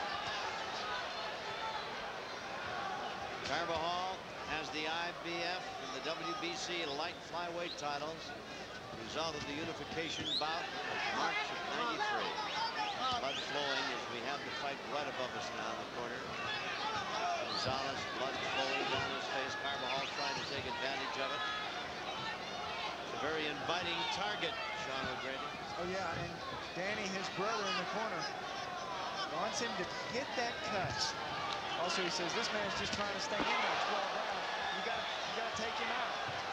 Carbajal has the I B F and the W B C light flyweight titles. Result of the unification bout of March of ninety-three. Blood flowing as we have the fight right above us now in the corner. Gonzalez, blood flowing down his face. Carbajal trying to take advantage of it. It's a very inviting target, Sean O'Grady. Oh yeah, and Danny, his brother in the corner, wants him to hit that cut. Also, he says this man's just trying to stay in there. twelve rounds. You got you got to take him out.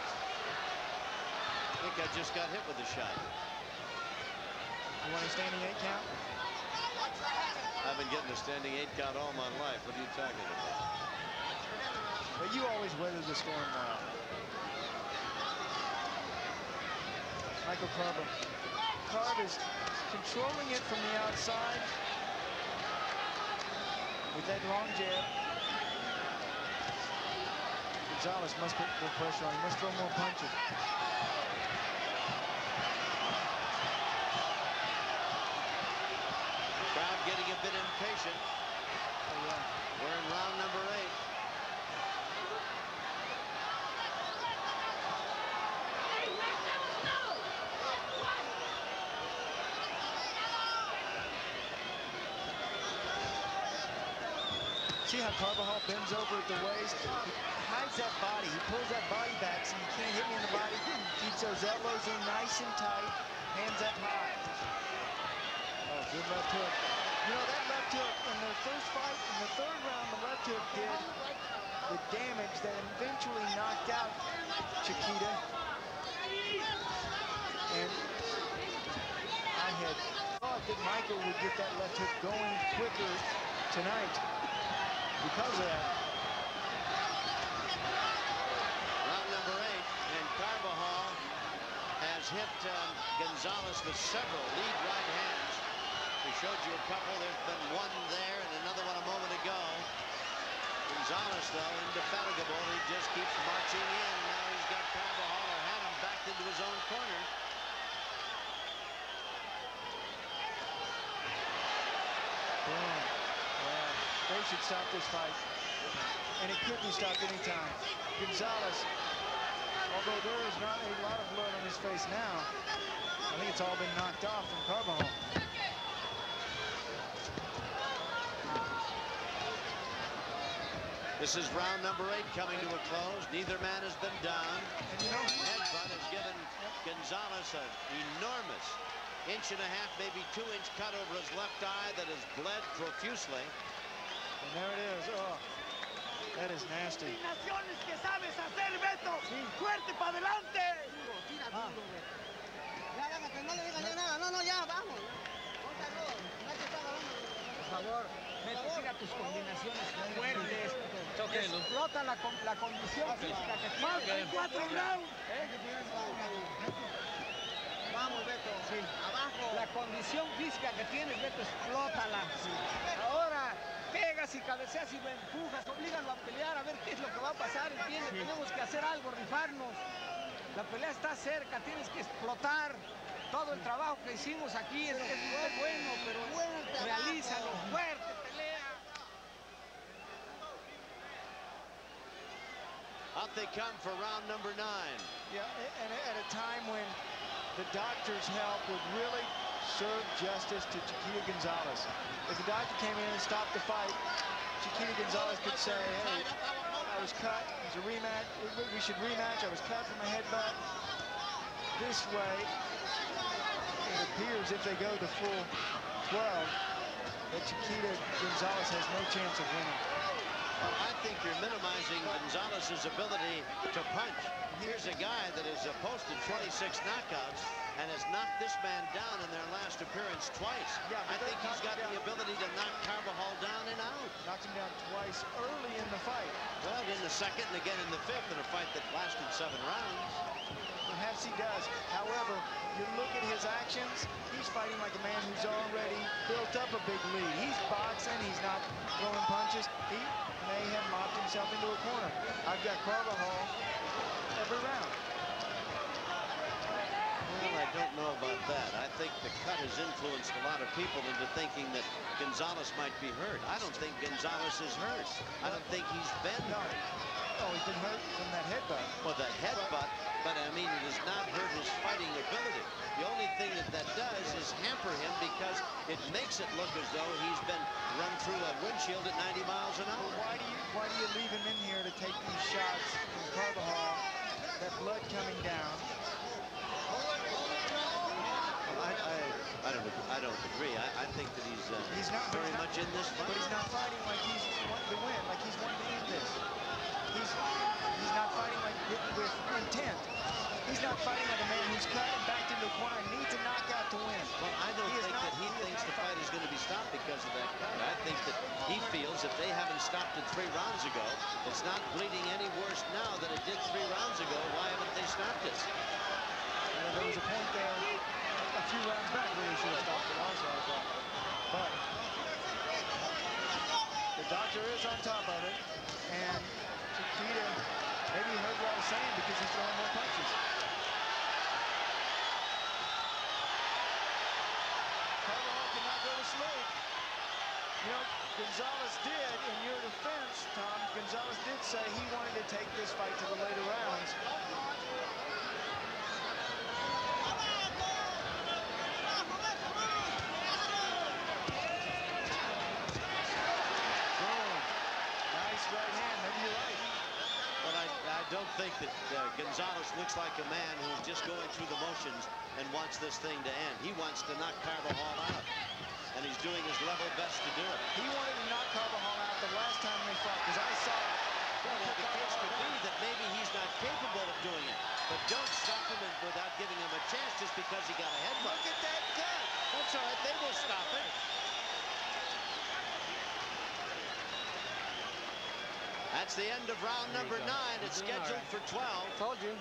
I think I just got hit with a shot. You want a standing eight count? I've been getting a standing eight count all my life. What are you talking about? But you always weather the storm well. Michael Carver. Carv is controlling it from the outside with that long jab. Gonzalez must put more pressure on. He must throw more punches. Crowd getting a bit impatient. Oh, yeah. We're in round number eight. See how Carbajal bends over at the waist? He hides that body. He pulls that body back so you can't hit me in the body. Keeps those elbows in nice and tight. Hands up high. Oh, good left hook. You know, that left hook in their first fight, in the third round, the left hook did the damage that eventually knocked out Chiquita. And I had thought that Michael would get that left hook going quicker tonight because of that. Round number eight, and Carbajal has hit um, Gonzalez with several lead right hands. We showed you a couple. There's been one there and another one a moment ago. Gonzalez, though, indefatigable. He just keeps marching in. Now he's got Carbajal or had him backed into his own corner. Boom. Yeah, they should stop this fight. And it could be stopped anytime. Gonzalez, although there is not a lot of blood on his face now, I think it's all been knocked off from Carbajal. This is round number eight coming to a close. Neither man has been down. And you know, headbutt has given Gonzalez an enormous inch and a half, maybe two inch cut over his left eye that has bled profusely. And there it is. Oh, that is nasty. Que sabes hacer, Beto. Fuerte para adelante. Tira duro, Beto. Ya, ya, que no le digas ya nada. No, no, ya, vamos. Por favor, Beto, siga tus combinaciones fuertes. Explota la, la condición física que tiene. Cuatro rounds. Vamos, Beto. Sí. Abajo. La condición física que tienes, Beto, explótala. Sí. Ahora pegas y cabeceas y lo empujas, oblígalo a pelear, a ver qué es lo que va a pasar, ¿entiendes? Sí. Tenemos que hacer algo, rifarnos. La pelea está cerca, tienes que explotar. Todo el trabajo que hicimos aquí es, es muy bueno, pero realízalo, fuerte, pelea. Out they come for round number nine. Yeah, and at a time when the doctor's help would really serve justice to Chiquita Gonzalez. If the doctor came in and stopped the fight, Chiquita Gonzalez could say, hey, I was cut, it was a rematch, we should rematch, I was cut from my headbutt. This way, it appears if they go the full twelve, that Chiquita Gonzalez has no chance of winning. Well, I think you're minimizing Gonzalez's ability to punch. Here's a guy that has uh, posted twenty-six knockouts and has knocked this man down in their last appearance twice. Yeah, I think he's got the ability to knock Carbajal down and out. Knocked him down twice early in the fight. Well, in the second and again in the fifth in a fight that lasted seven rounds. Perhaps he does. However, you look at his actions, he's fighting like a man who's already built up a big lead. He's boxing, he's not throwing punches. He may have mopped himself into a corner. I've got Carbajal every round. Well, I don't know about that. I think the cut has influenced a lot of people into thinking that Gonzalez might be hurt. I don't think Gonzalez is hurt. I don't think he's been hurt. Oh, he's been hurt from that headbutt. Well, the headbutt, but I mean, it has not hurt his fighting ability. The only thing that that does is hamper him because it makes it look as though he's been run through a windshield at ninety miles an hour. Well, why do you why do you leave him in here to take these shots from Carbajal? That blood coming down. Well, I, I, I don't I don't agree. I, I think that he's, uh, he's not very he's not, much in this fight. But he's not fighting like he's wanting to win, like he's wanting to end this. He's he's not fighting like with, with intent. He's not fighting like a man who's cut and backed into a corner and needs a knockout to win. Well, I don't he think not, that he, he thinks the fight is going to be stopped because of that cut. I think that he feels if they haven't stopped it three rounds ago, it's not bleeding any worse now than it did three rounds ago. Why haven't they stopped it? Well, there was a point there a few rounds back where they should have stopped it also, I thought. But the doctor is on top of it, and Chiquita maybe he heard what I was saying because he's throwing more punches. Carbajal cannot go to sleep. You know, Gonzalez did, in your defense, Tom, Gonzalez did say he wanted to take this fight to the later rounds. Right hand, maybe you're right. But I, I don't think that uh, Gonzalez looks like a man who's just going through the motions and wants this thing to end. He wants to knock Carbajal out, and he's doing his level best to do it. He wanted to knock Carbajal out the last time they fought, because I saw it. Well, well, the case could be that maybe he's not capable of doing it, but don't stop him without giving him a chance just because he got a headbutt. Look at that cut. That's all right. They will stop it. That's the end of round number nine. It's scheduled for twelve. Told you.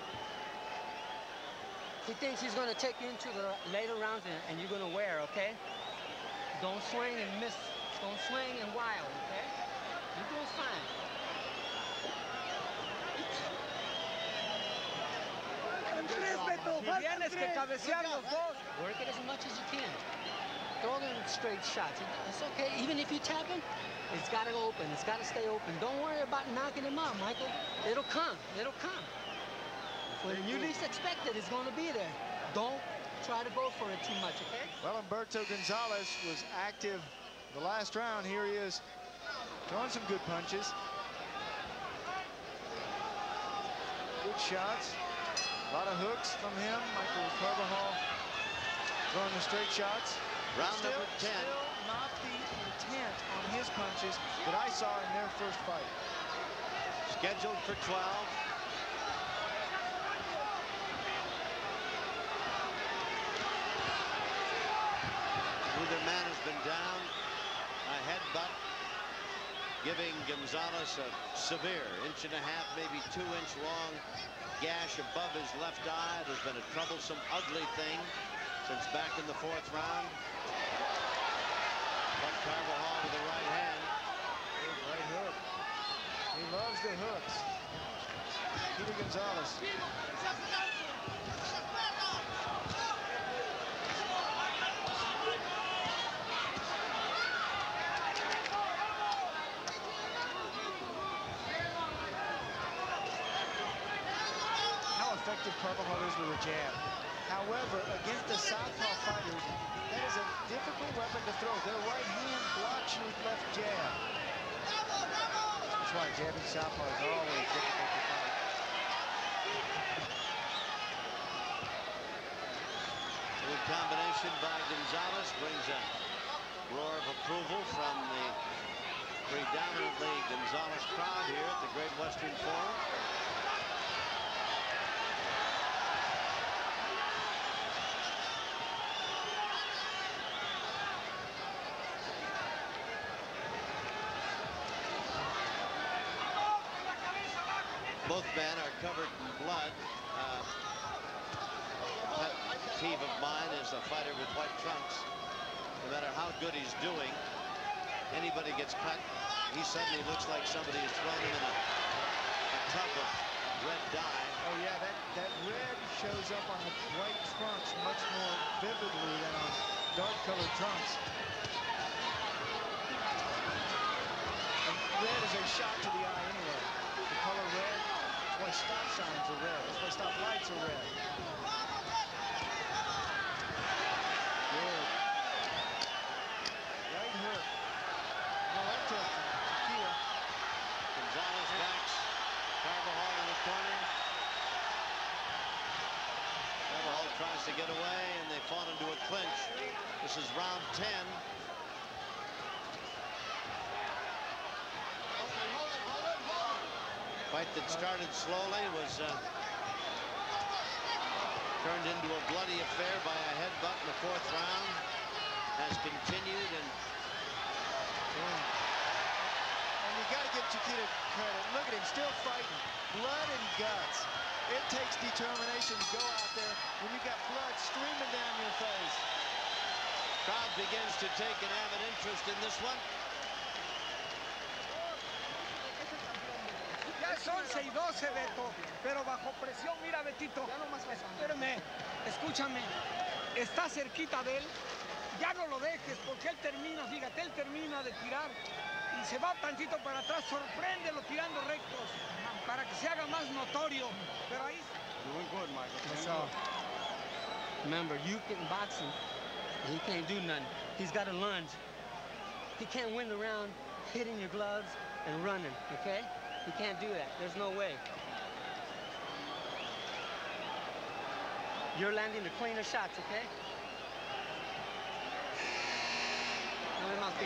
He thinks he's going to take you into the later rounds, and, and you're going to wear, okay? Don't swing and miss. Don't swing and wild, okay? You're doing fine. Work it as much as you can. Throw them straight shots. It's okay. Even if you tap him, it's got to go open. It's got to stay open. Don't worry about knocking him out, Michael. It'll come. It'll come. When you least expect it, it's going to be there. Don't try to go for it too much, okay? Well, Humberto Gonzalez was active the last round. Here he is throwing some good punches. Good shots. A lot of hooks from him. Michael Carbajal throwing the straight shots. Round still, number ten. Still not the intent on his punches that I saw in their first fight. Scheduled for twelve. Neither man has been down. A headbutt giving Gonzalez a severe inch and a half, maybe two inch long gash above his left eye. It has been a troublesome, ugly thing since back in the fourth round. But Carbajal with the right hand. Good right hook. He loves the hooks. Peter Gonzalez. How effective Carbajal is with a jab. However, against the southpaw fighters, that is a difficult weapon to throw. Their right hand blocks your left jab. That's why jabbing southpaw is always difficult to fight. Good combination by Gonzalez brings a roar of approval from the predominantly Gonzalez crowd here at the Great Western Forum. Both men are covered in blood. Uh, pet peeve of mine is a fighter with white trunks. No matter how good he's doing, anybody gets cut, he suddenly looks like somebody has thrown him in a, a tub of red dye. Oh yeah, that, that red shows up on the white trunks much more vividly than on dark colored trunks. And red is a shot to the eye anyway. The color red, that's why stop signs are red. That's why stop lights are red. Good. Right hook. No, left hook. Tequila. Gonzalez backs Carvajal in the corner. Carvajal tries to get away, and they fall into a clinch. This is round ten. Fight that started slowly was uh, turned into a bloody affair by a headbutt in the fourth round. Has continued, and And you got to give Chiquita credit. Look at him, still fighting. Blood and guts. It takes determination to go out there when you got blood streaming down your face. Crowd begins to take an avid interest in this one. Ya son seis doce, Beto, pero bajo presión. Mira, Betito, espérame, escúchame, está cerquita de él, ya no lo dejes, porque él termina, fíjate, él termina de tirar y se va tantito para atrás, sorpréndelo tirando rectos, para que se haga más notorio, pero ahí... Doing good, Michael. That's all. Remember, you can box him, he can't do nothing. He's got to lunge. He can't win the round hitting your gloves and running, okay? He can't do that. There's no way. You're landing the cleaner shots, okay? No me mouthpiece.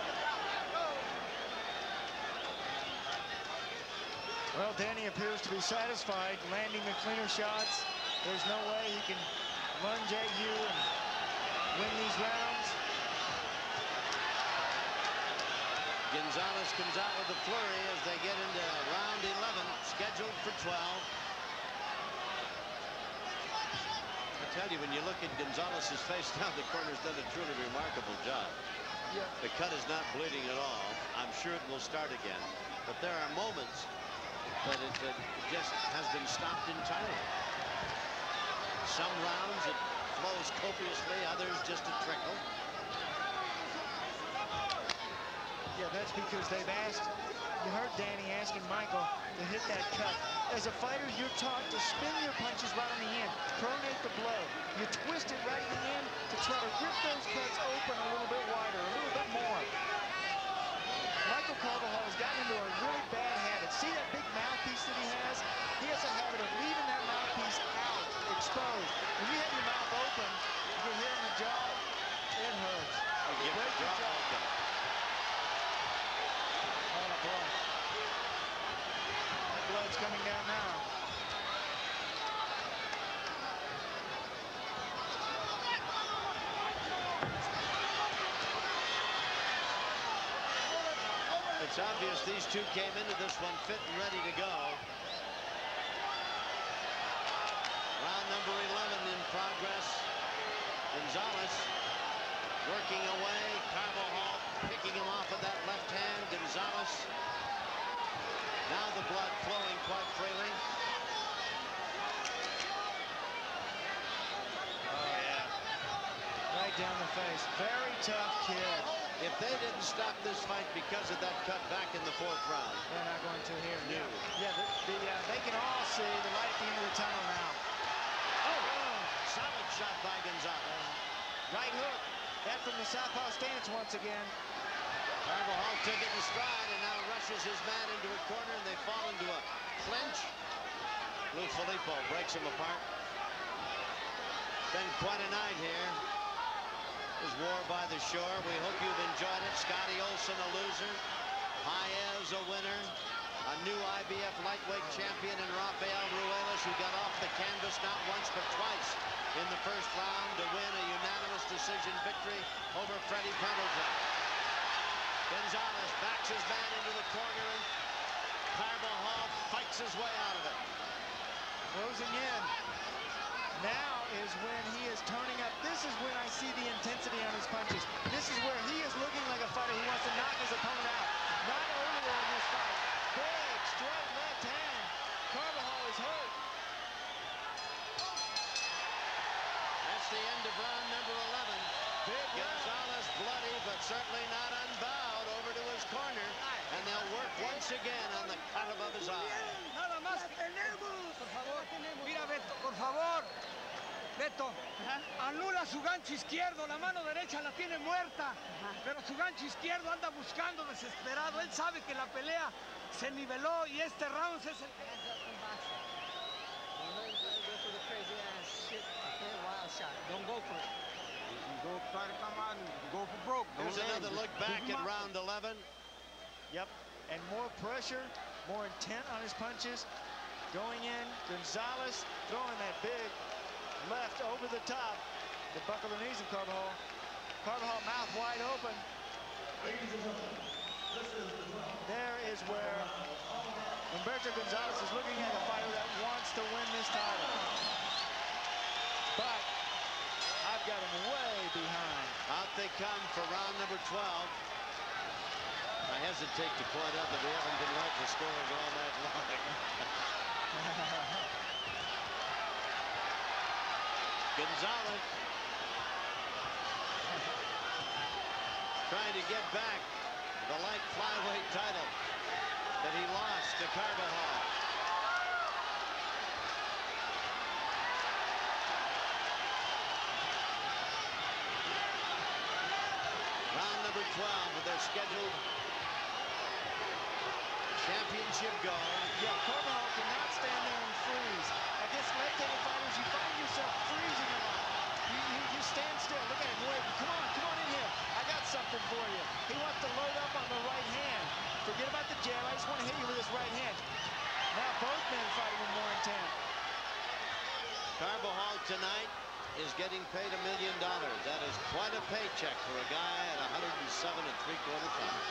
Well, Danny appears to be satisfied landing the cleaner shots. There's no way he can lunge at you and win these rounds. Gonzalez comes out with a flurry as they get into round eleven, scheduled for twelve. I tell you, when you look at Gonzalez's face now, the corner's done a truly remarkable job. Yeah. The cut is not bleeding at all. I'm sure it will start again. But there are moments that it, that it just has been stopped entirely. Some rounds it flows copiously, others just a trickle. Yeah, that's because they've asked, you heard Danny asking Michael to hit that cut. As a fighter, you're taught to spin your punches right on the end, pronate the blow. You twist it right in the end to try to rip those cuts open a little bit wider, a little bit more. Michael Carvajal has gotten into a really bad habit. See that big mouthpiece that he has? He has a habit of leaving that mouthpiece out, exposed. When you have your mouth open, you get hit on the jaw, it hurts. You get Break the your jaw jaw. open. Oh, boy. That blood's coming down now. It's obvious these two came into this one fit and ready to go. Round number eleven in progress. Gonzalez working away. Carvajal picking him off with that left hand. Gonzalez. Now the blood flowing quite freely. Oh, yeah. Right down the face. Very tough kid. If they didn't stop this fight because of that cut back in the fourth round. They're not going to here. No. Yeah, yeah the, the, uh, they can all see the light at the end of the tunnel now. Oh, solid shot by Gonzalez. Right hook. That from the southpaw stance once again. Carvajal took it in stride and now rushes his man into a corner, and they fall into a clinch. Lou Filippo breaks him apart. Been quite a night here. is War by the Shore. We hope you've enjoyed it. Scotty Olson, a loser. Paez, a winner. A new I B F lightweight champion in Rafael Ruelas, who got off the canvas not once but twice in the first round to win a unanimous decision victory over Freddie Pendleton. Gonzalez backs his man into the corner, and Carbajal fights his way out of it. Closing in. Now is when he is turning up. This is when I see the intensity on his punches. This is where he is looking like a fighter who wants to knock his opponent out. Not earlier in this fight. Big, straight left hand. Carbajal is hurt. That's the end of round number eleven. Big Gonzalez bloody, but certainly not unbowed, over to his corner. And they'll work once again on the cut above his eye. Nada más. Por favor. Mira, Beto, por favor. Beto, anula su gancho izquierdo, la mano derecha la tiene muerta, pero su gancho izquierdo anda buscando desesperado. Él sabe que la pelea se niveló y este round es el... Don't go for it. Go, try to come out and go for broke. There's another look back at round eleven. Yep, and more pressure, more intent on his punches. Going in, Gonzalez throwing that big left over the top to buckle the knees of Carbajal. Carbajal mouth wide open. There is where Humberto Gonzalez is looking at a fighter that wants to win this title. But I've got him way behind. Out they come for round number twelve. I hesitate to point out that we haven't been right for scoring all night long. Gonzalez trying to get back the light flyweight title that he lost to Carbajal. Round number twelve with their scheduled championship goal. Yeah, Carbajal cannot stand there and freeze. Against left-handed fighters, you find yourself freezing a lot. You, you, you stand still. Look at him waiting. Come on, come on in here. I got something for you. He wants to load up on the right hand. Forget about the jab. I just want to hit you with this right hand. Now both men fighting with more intent. Carbajal tonight is getting paid a million dollars. That is quite a paycheck for a guy at one hundred seven and three quarter pounds.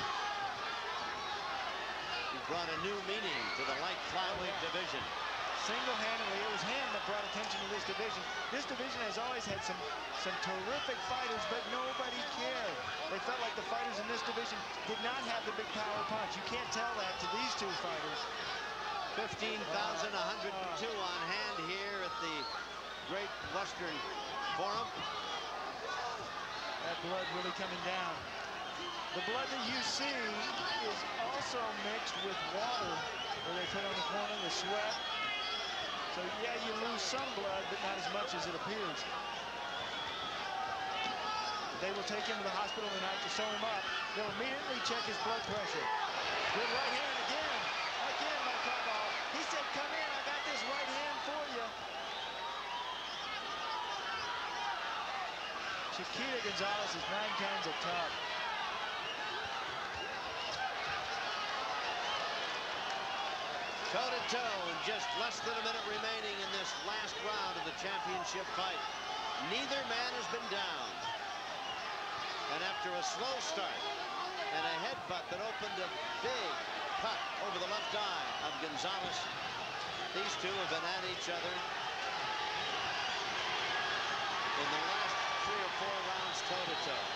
He brought a new meaning to the light flyweight division. Single-handedly, it was him that brought attention to this division. This division has always had some, some terrific fighters, but nobody cared. They felt like the fighters in this division did not have the big power punch. You can't tell that to these two fighters. fifteen thousand one hundred two on hand here at the Great Western Forum. That blood really coming down. The blood that you see is also mixed with water where they put on the corner, the sweat. So yeah, you lose some blood, but not as much as it appears. They will take him to the hospital tonight to sew him up. They'll immediately check his blood pressure. Good right hand again. Again by Carbajal. He said, come in, I got this right hand for you. Chiquita Gonzalez is nine times a top. Toe-to-toe, and just less than a minute remaining in this last round of the championship fight. Neither man has been down. And after a slow start and a headbutt that opened a big cut over the left eye of Gonzalez, these two have been at each other in the last three or four rounds toe-to-toe.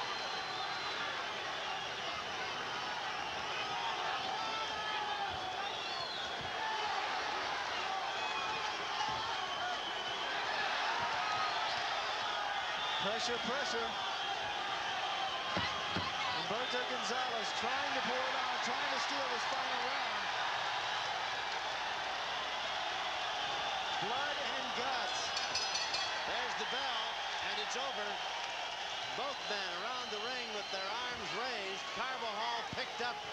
Pressure, pressure. Humberto Gonzalez trying to pour it on, trying to steal this final round. Blood and guts. There's the bell, and it's over. Both men around the ring with their arms raised. Carbajal picked up.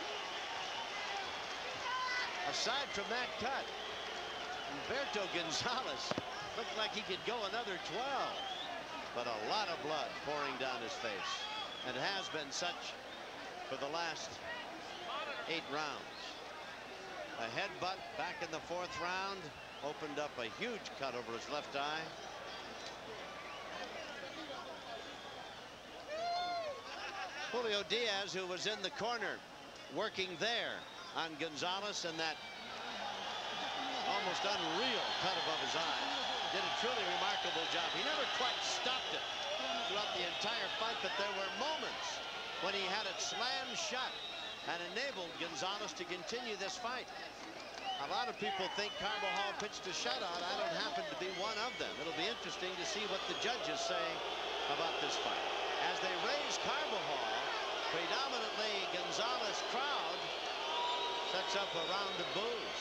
Aside from that cut, Humberto Gonzalez looked like he could go another twelve. but a lot of blood pouring down his face, and has been such for the last eight rounds. A headbutt back in the fourth round opened up a huge cut over his left eye. Julio Diaz, who was in the corner working there on Gonzalez, and that almost unreal cut above his eye, did a truly remarkable job. He never quite stopped it throughout the entire fight, but there were moments when he had it slammed shut and enabled Gonzalez to continue this fight. A lot of people think Carbajal pitched a shutout. I don't happen to be one of them. It'll be interesting to see what the judges say about this fight. As they raise Carbajal, predominantly Gonzalez crowd sets up a round of boos.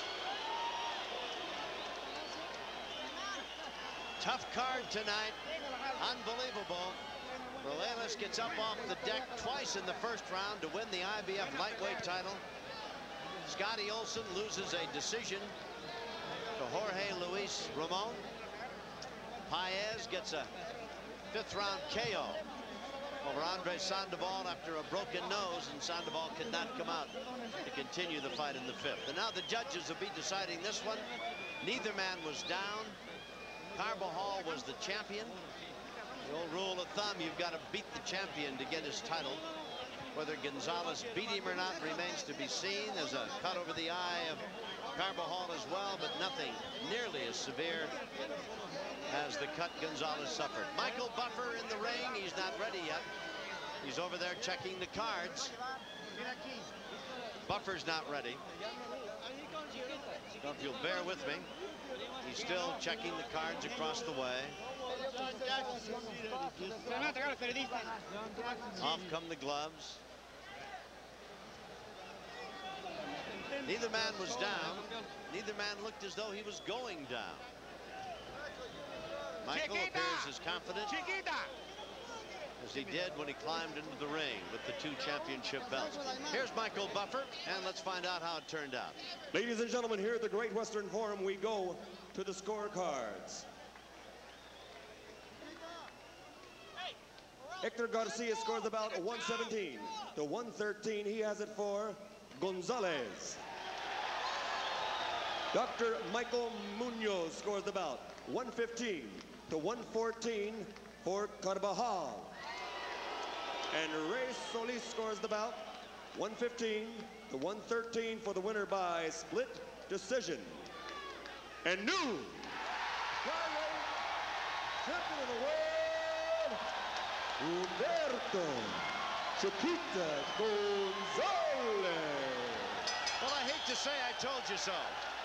Tough card tonight. Unbelievable. Ruelas gets up off the deck twice in the first round to win the I B F lightweight title. Scotty Olsen loses a decision to Jorge Luis Ramon. Paez gets a fifth round K O over Andre Sandoval after a broken nose, and Sandoval could not come out to continue the fight in the fifth. And now the judges will be deciding this one. Neither man was down. Carbajal was the champion. The old rule of thumb, you've got to beat the champion to get his title. Whether Gonzalez beat him or not remains to be seen. There's a cut over the eye of Carbajal as well, but nothing nearly as severe as the cut Gonzalez suffered. Michael Buffer in the ring. He's not ready yet. He's over there checking the cards. Buffer's not ready. So if you'll bear with me, he's still checking the cards across the way. Off come the gloves. Neither man was down. Neither man looked as though he was going down. Michael appears as confident as he did when he climbed into the ring with the two championship belts. Here's Michael Buffer, and let's find out how it turned out. Ladies and gentlemen, here at the Great Western Forum, we go to the scorecards. Hector Garcia scores about a one seventeen to one thirteen. He has it for Gonzalez. Doctor Michael Munoz scores the bout one fifteen to one fourteen for Carbajal. And Ray Solis scores the bout one fifteen to one thirteen for the winner by split decision. And new champion of the world, Humberto Chiquita Gonzalez. Well, I hate to say I told you so.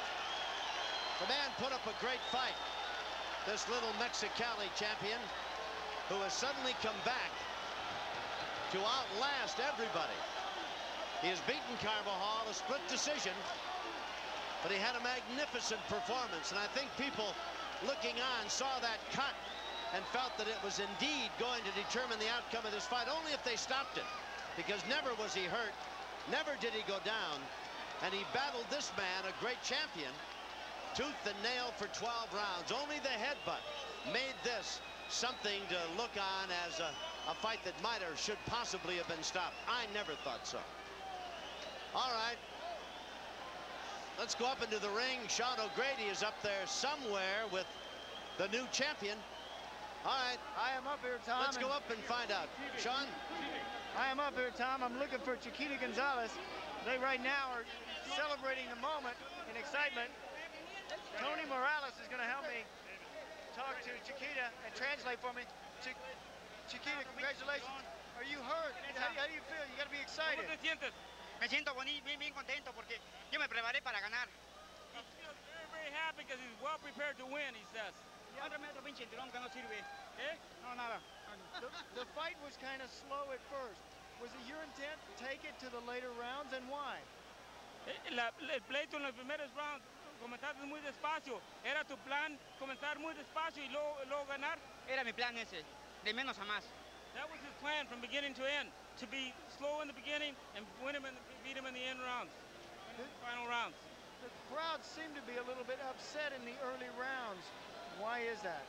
The man put up a great fight. This little Mexicali champion who has suddenly come back to outlast everybody. He has beaten Carbajal, a split decision, but he had a magnificent performance, and I think people looking on saw that cut and felt that it was indeed going to determine the outcome of this fight, only if they stopped it, because never was he hurt, never did he go down, and he battled this man, a great champion, tooth and nail for twelve rounds. Only the headbutt made this something to look on as a, a fight that might or should possibly have been stopped. I never thought so. All right. Let's go up into the ring. Sean O'Grady is up there somewhere with the new champion. All right. I am up here, Tom. Let's go up and find out. Sean? I am up here, Tom. I'm looking for Chiquita Gonzalez. They right now are celebrating the moment in excitement. Tony Morales is going to help me talk to Chiquita and translate for me. Ch Chiquita, congratulations. Are you hurt? How, how do you feel? You got to be excited. ¿Cómo te sientes? Me siento bien, bien contento porque yo me preparé para ganar. He feels very, very happy because he's well prepared to win, he says. Mándame otro pinche tirón que no sirve. ¿Eh? No, nada. The, the fight was kind of slow at first. Was it your intent to take it to the later rounds, and why? La, el pleito en los primeros rounds, comenzaste muy despacio. ¿Era tu plan comenzar muy despacio y luego, luego ganar? Era mi plan ese, de menos a más. That was his plan from beginning to end, to be slow in the beginning and win him and beat him in the end rounds, the final rounds. The crowd seemed to be a little bit upset in the early rounds. Why is that?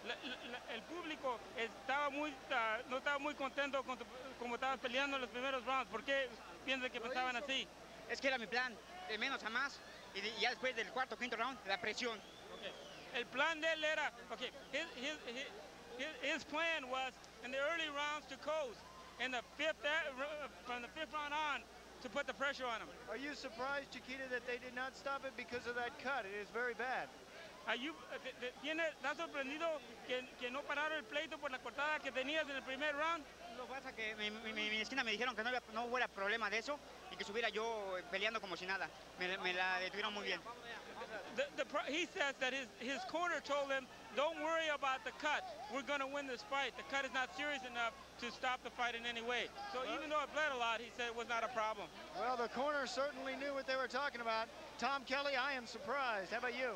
la, la, el público estaba muy, uh, no estaba muy contento con tu, como estabas peleando en los primeros rounds. ¿Por qué piensas que pensaban así? Es que era mi plan, de menos a más, y, de, y ya después del cuarto, quinto round, la presión. Okay. El plan de él era, okay, his, his, his, his plan was in the early rounds to coast, in the fifth, uh, from the fifth round on, to put the pressure on him. Are you surprised, Chiquita, that they did not stop it because of that cut? It is very bad. Are you, te, te, ¿tiene, ¿Estás sorprendido que, que no pararon el pleito por la cortada que tenías en el primer round? Lo que pasa es que mi, mi, mi esquina me dijeron que no, había, no hubiera problema de eso y que estuviera yo peleando como si nada. Me, me la detuvieron muy bien. The, the, he says that his, his corner told him, don't worry about the cut. We're going to win this fight. The cut is not serious enough to stop the fight in any way. So well, even though it bled a lot, he said it was not a problem. Well, the corner certainly knew what they were talking about. Tom Kelly, I am surprised. How about you?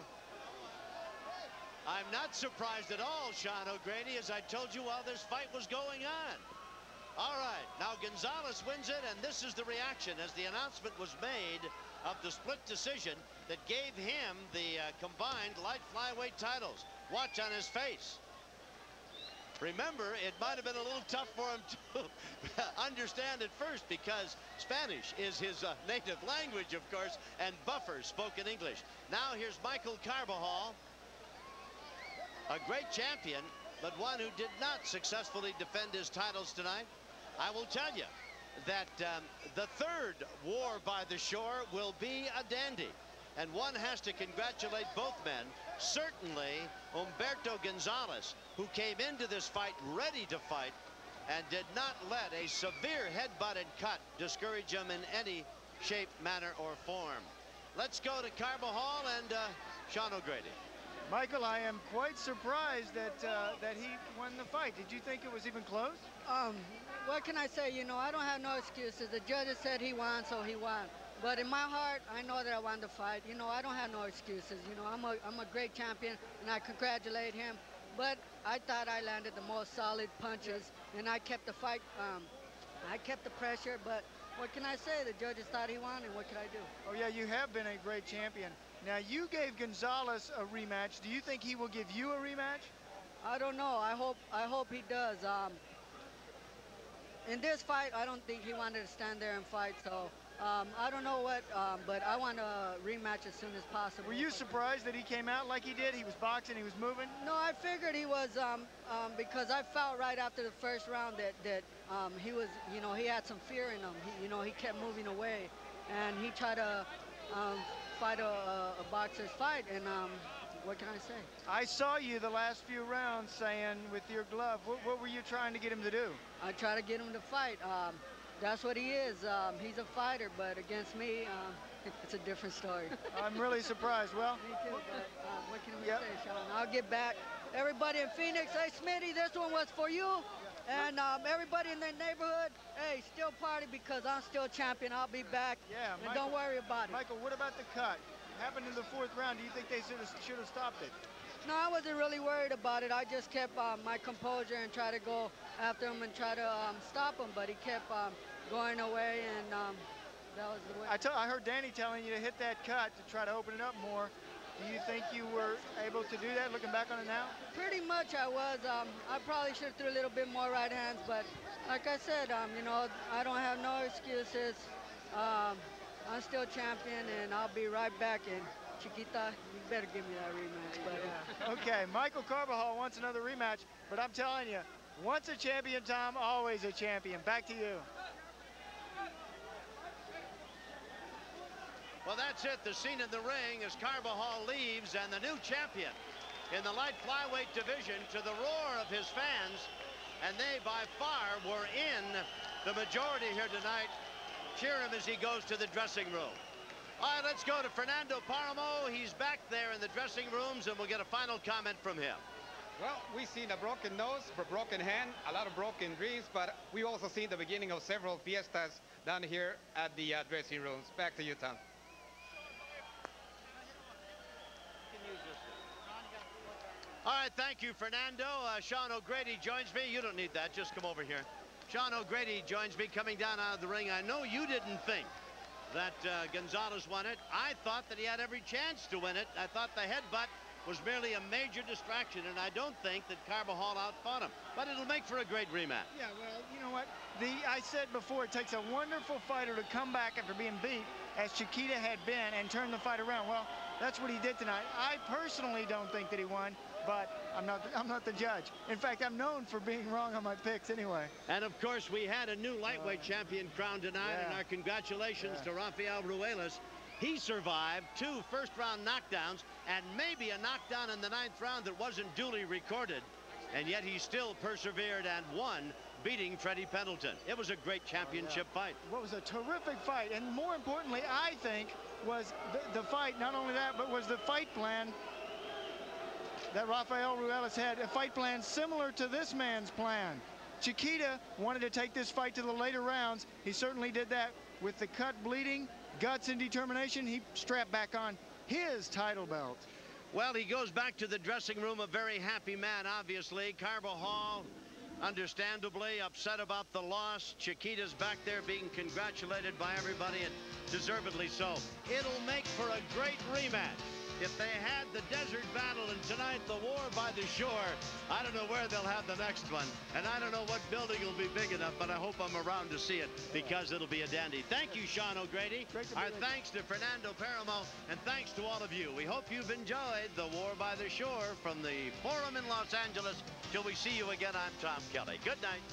I'm not surprised at all, Sean O'Grady, as I told you while this fight was going on. All right, now Gonzalez wins it, and this is the reaction as the announcement was made of the split decision that gave him the uh, combined light flyweight titles. Watch on his face. Remember, it might have been a little tough for him to understand at first because Spanish is his uh, native language, of course, and Buffer spoke in English. Now here's Michael Carbajal, a great champion, but one who did not successfully defend his titles tonight. I will tell you that um, the third war by the shore will be a dandy. And one has to congratulate both men. Certainly Humberto Gonzalez, who came into this fight ready to fight and did not let a severe headbutt and cut discourage him in any shape, manner, or form. Let's go to Carbajal and uh, Sean O'Grady. Michael, I am quite surprised that uh, that he won the fight. Did you think it was even close? Um, what can I say? You know, I don't have no excuses. The judges said he won, so he won. But in my heart, I know that I won the fight. You know, I don't have no excuses. You know, I'm a, I'm a great champion, and I congratulate him. But I thought I landed the most solid punches, and I kept the fight. Um, I kept the pressure, but what can I say? The judges thought he won, and what could I do? Oh, yeah, you have been a great champion. Now, you gave Gonzalez a rematch. Do you think he will give you a rematch? I don't know. I hope, I hope he does. Um, in this fight, I don't think he wanted to stand there and fight, so... Um, I don't know what, um, but I want a rematch as soon as possible. Were you surprised that he came out like he did? He was boxing, he was moving? No, I figured he was, um, um, because I felt right after the first round that, that um, he was, you know, he had some fear in him. He, you know, he kept moving away, and he tried to um, fight a, a boxer's fight, and um, what can I say? I saw you the last few rounds saying with your glove, what, what were you trying to get him to do? I tried to get him to fight. Um, That's what he is. Um, he's a fighter, but against me, um, it's a different story. I'm really surprised. Well, me too. But uh, what can we yep. say, Sean? I'll get back. Everybody in Phoenix, hey, Smitty, this one was for you. And um, everybody in the neighborhood, hey, still party because I'm still champion. I'll be back. Yeah, and Michael, don't worry about it. Michael, what about the cut? It happened in the fourth round. Do you think they should have, should have stopped it? No, I wasn't really worried about it. I just kept um, my composure and tried to go after him and try to um, stop him, but he kept um, going away, and um, that was the way. I, I heard Danny telling you to hit that cut to try to open it up more. Do you think you were able to do that, looking back on it now? Pretty much I was. Um, I probably should have threw a little bit more right hands, but like I said, um, you know, I don't have no excuses. Um, I'm still champion, and I'll be right back. And Chiquita, you better give me that rematch. But, yeah. Okay, Michael Carbajal wants another rematch, but I'm telling you, once a champion, Tom, always a champion. Back to you. Well, that's it. The scene in the ring as Carbajal leaves, and the new champion in the light flyweight division, to the roar of his fans, and they by far were in the majority here tonight. Cheer him as he goes to the dressing room. All right, let's go to Fernando Paramo. He's back there in the dressing rooms, and we'll get a final comment from him. Well, we've seen a broken nose, a broken hand, a lot of broken dreams, but we also seen the beginning of several fiestas down here at the uh, dressing rooms. Back to you, Tom. All right, thank you, Fernando. Uh, Sean O'Grady joins me. You don't need that. Just come over here. Sean O'Grady joins me coming down out of the ring. I know you didn't think that uh, Gonzalez won it. I thought that he had every chance to win it. I thought the headbutt was merely a major distraction, and I don't think that Carbajal outfought him. But it'll make for a great rematch. Yeah, well, you know what? The I said before, it takes a wonderful fighter to come back after being beat, as Chiquita had been, and turn the fight around. Well, that's what he did tonight. I personally don't think that he won, but I'm not, I'm not the judge. In fact, I'm known for being wrong on my picks anyway. And, of course, we had a new lightweight uh, champion crowned tonight, yeah. and our congratulations yeah. to Rafael Ruelas. He survived two first-round knockdowns and maybe a knockdown in the ninth round that wasn't duly recorded, and yet he still persevered and won, beating Freddie Pendleton. It was a great championship oh, yeah. fight. What was a terrific fight, and more importantly, I think, was the, the fight, not only that, but was the fight plan that Rafael Ruelas had, a fight plan similar to this man's plan. Chiquita wanted to take this fight to the later rounds. He certainly did that. With the cut bleeding, guts and determination, he strapped back on his title belt. Well, he goes back to the dressing room a very happy man, obviously. Carbajal, understandably upset about the loss. Chiquita's back there being congratulated by everybody, and deservedly so. It'll make for a great rematch. If they had the desert battle and tonight the war by the shore, I don't know where they'll have the next one. And I don't know what building will be big enough, but I hope I'm around to see it because it'll be a dandy. Thank you, Sean O'Grady. Our thanks to Fernando Paramo, and thanks to all of you. We hope you've enjoyed the war by the shore from the Forum in Los Angeles. Till we see you again, I'm Tom Kelly. Good night.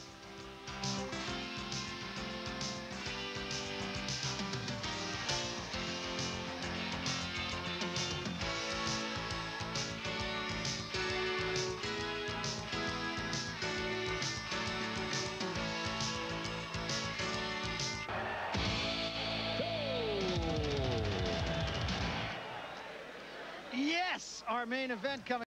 Yes, our main event coming.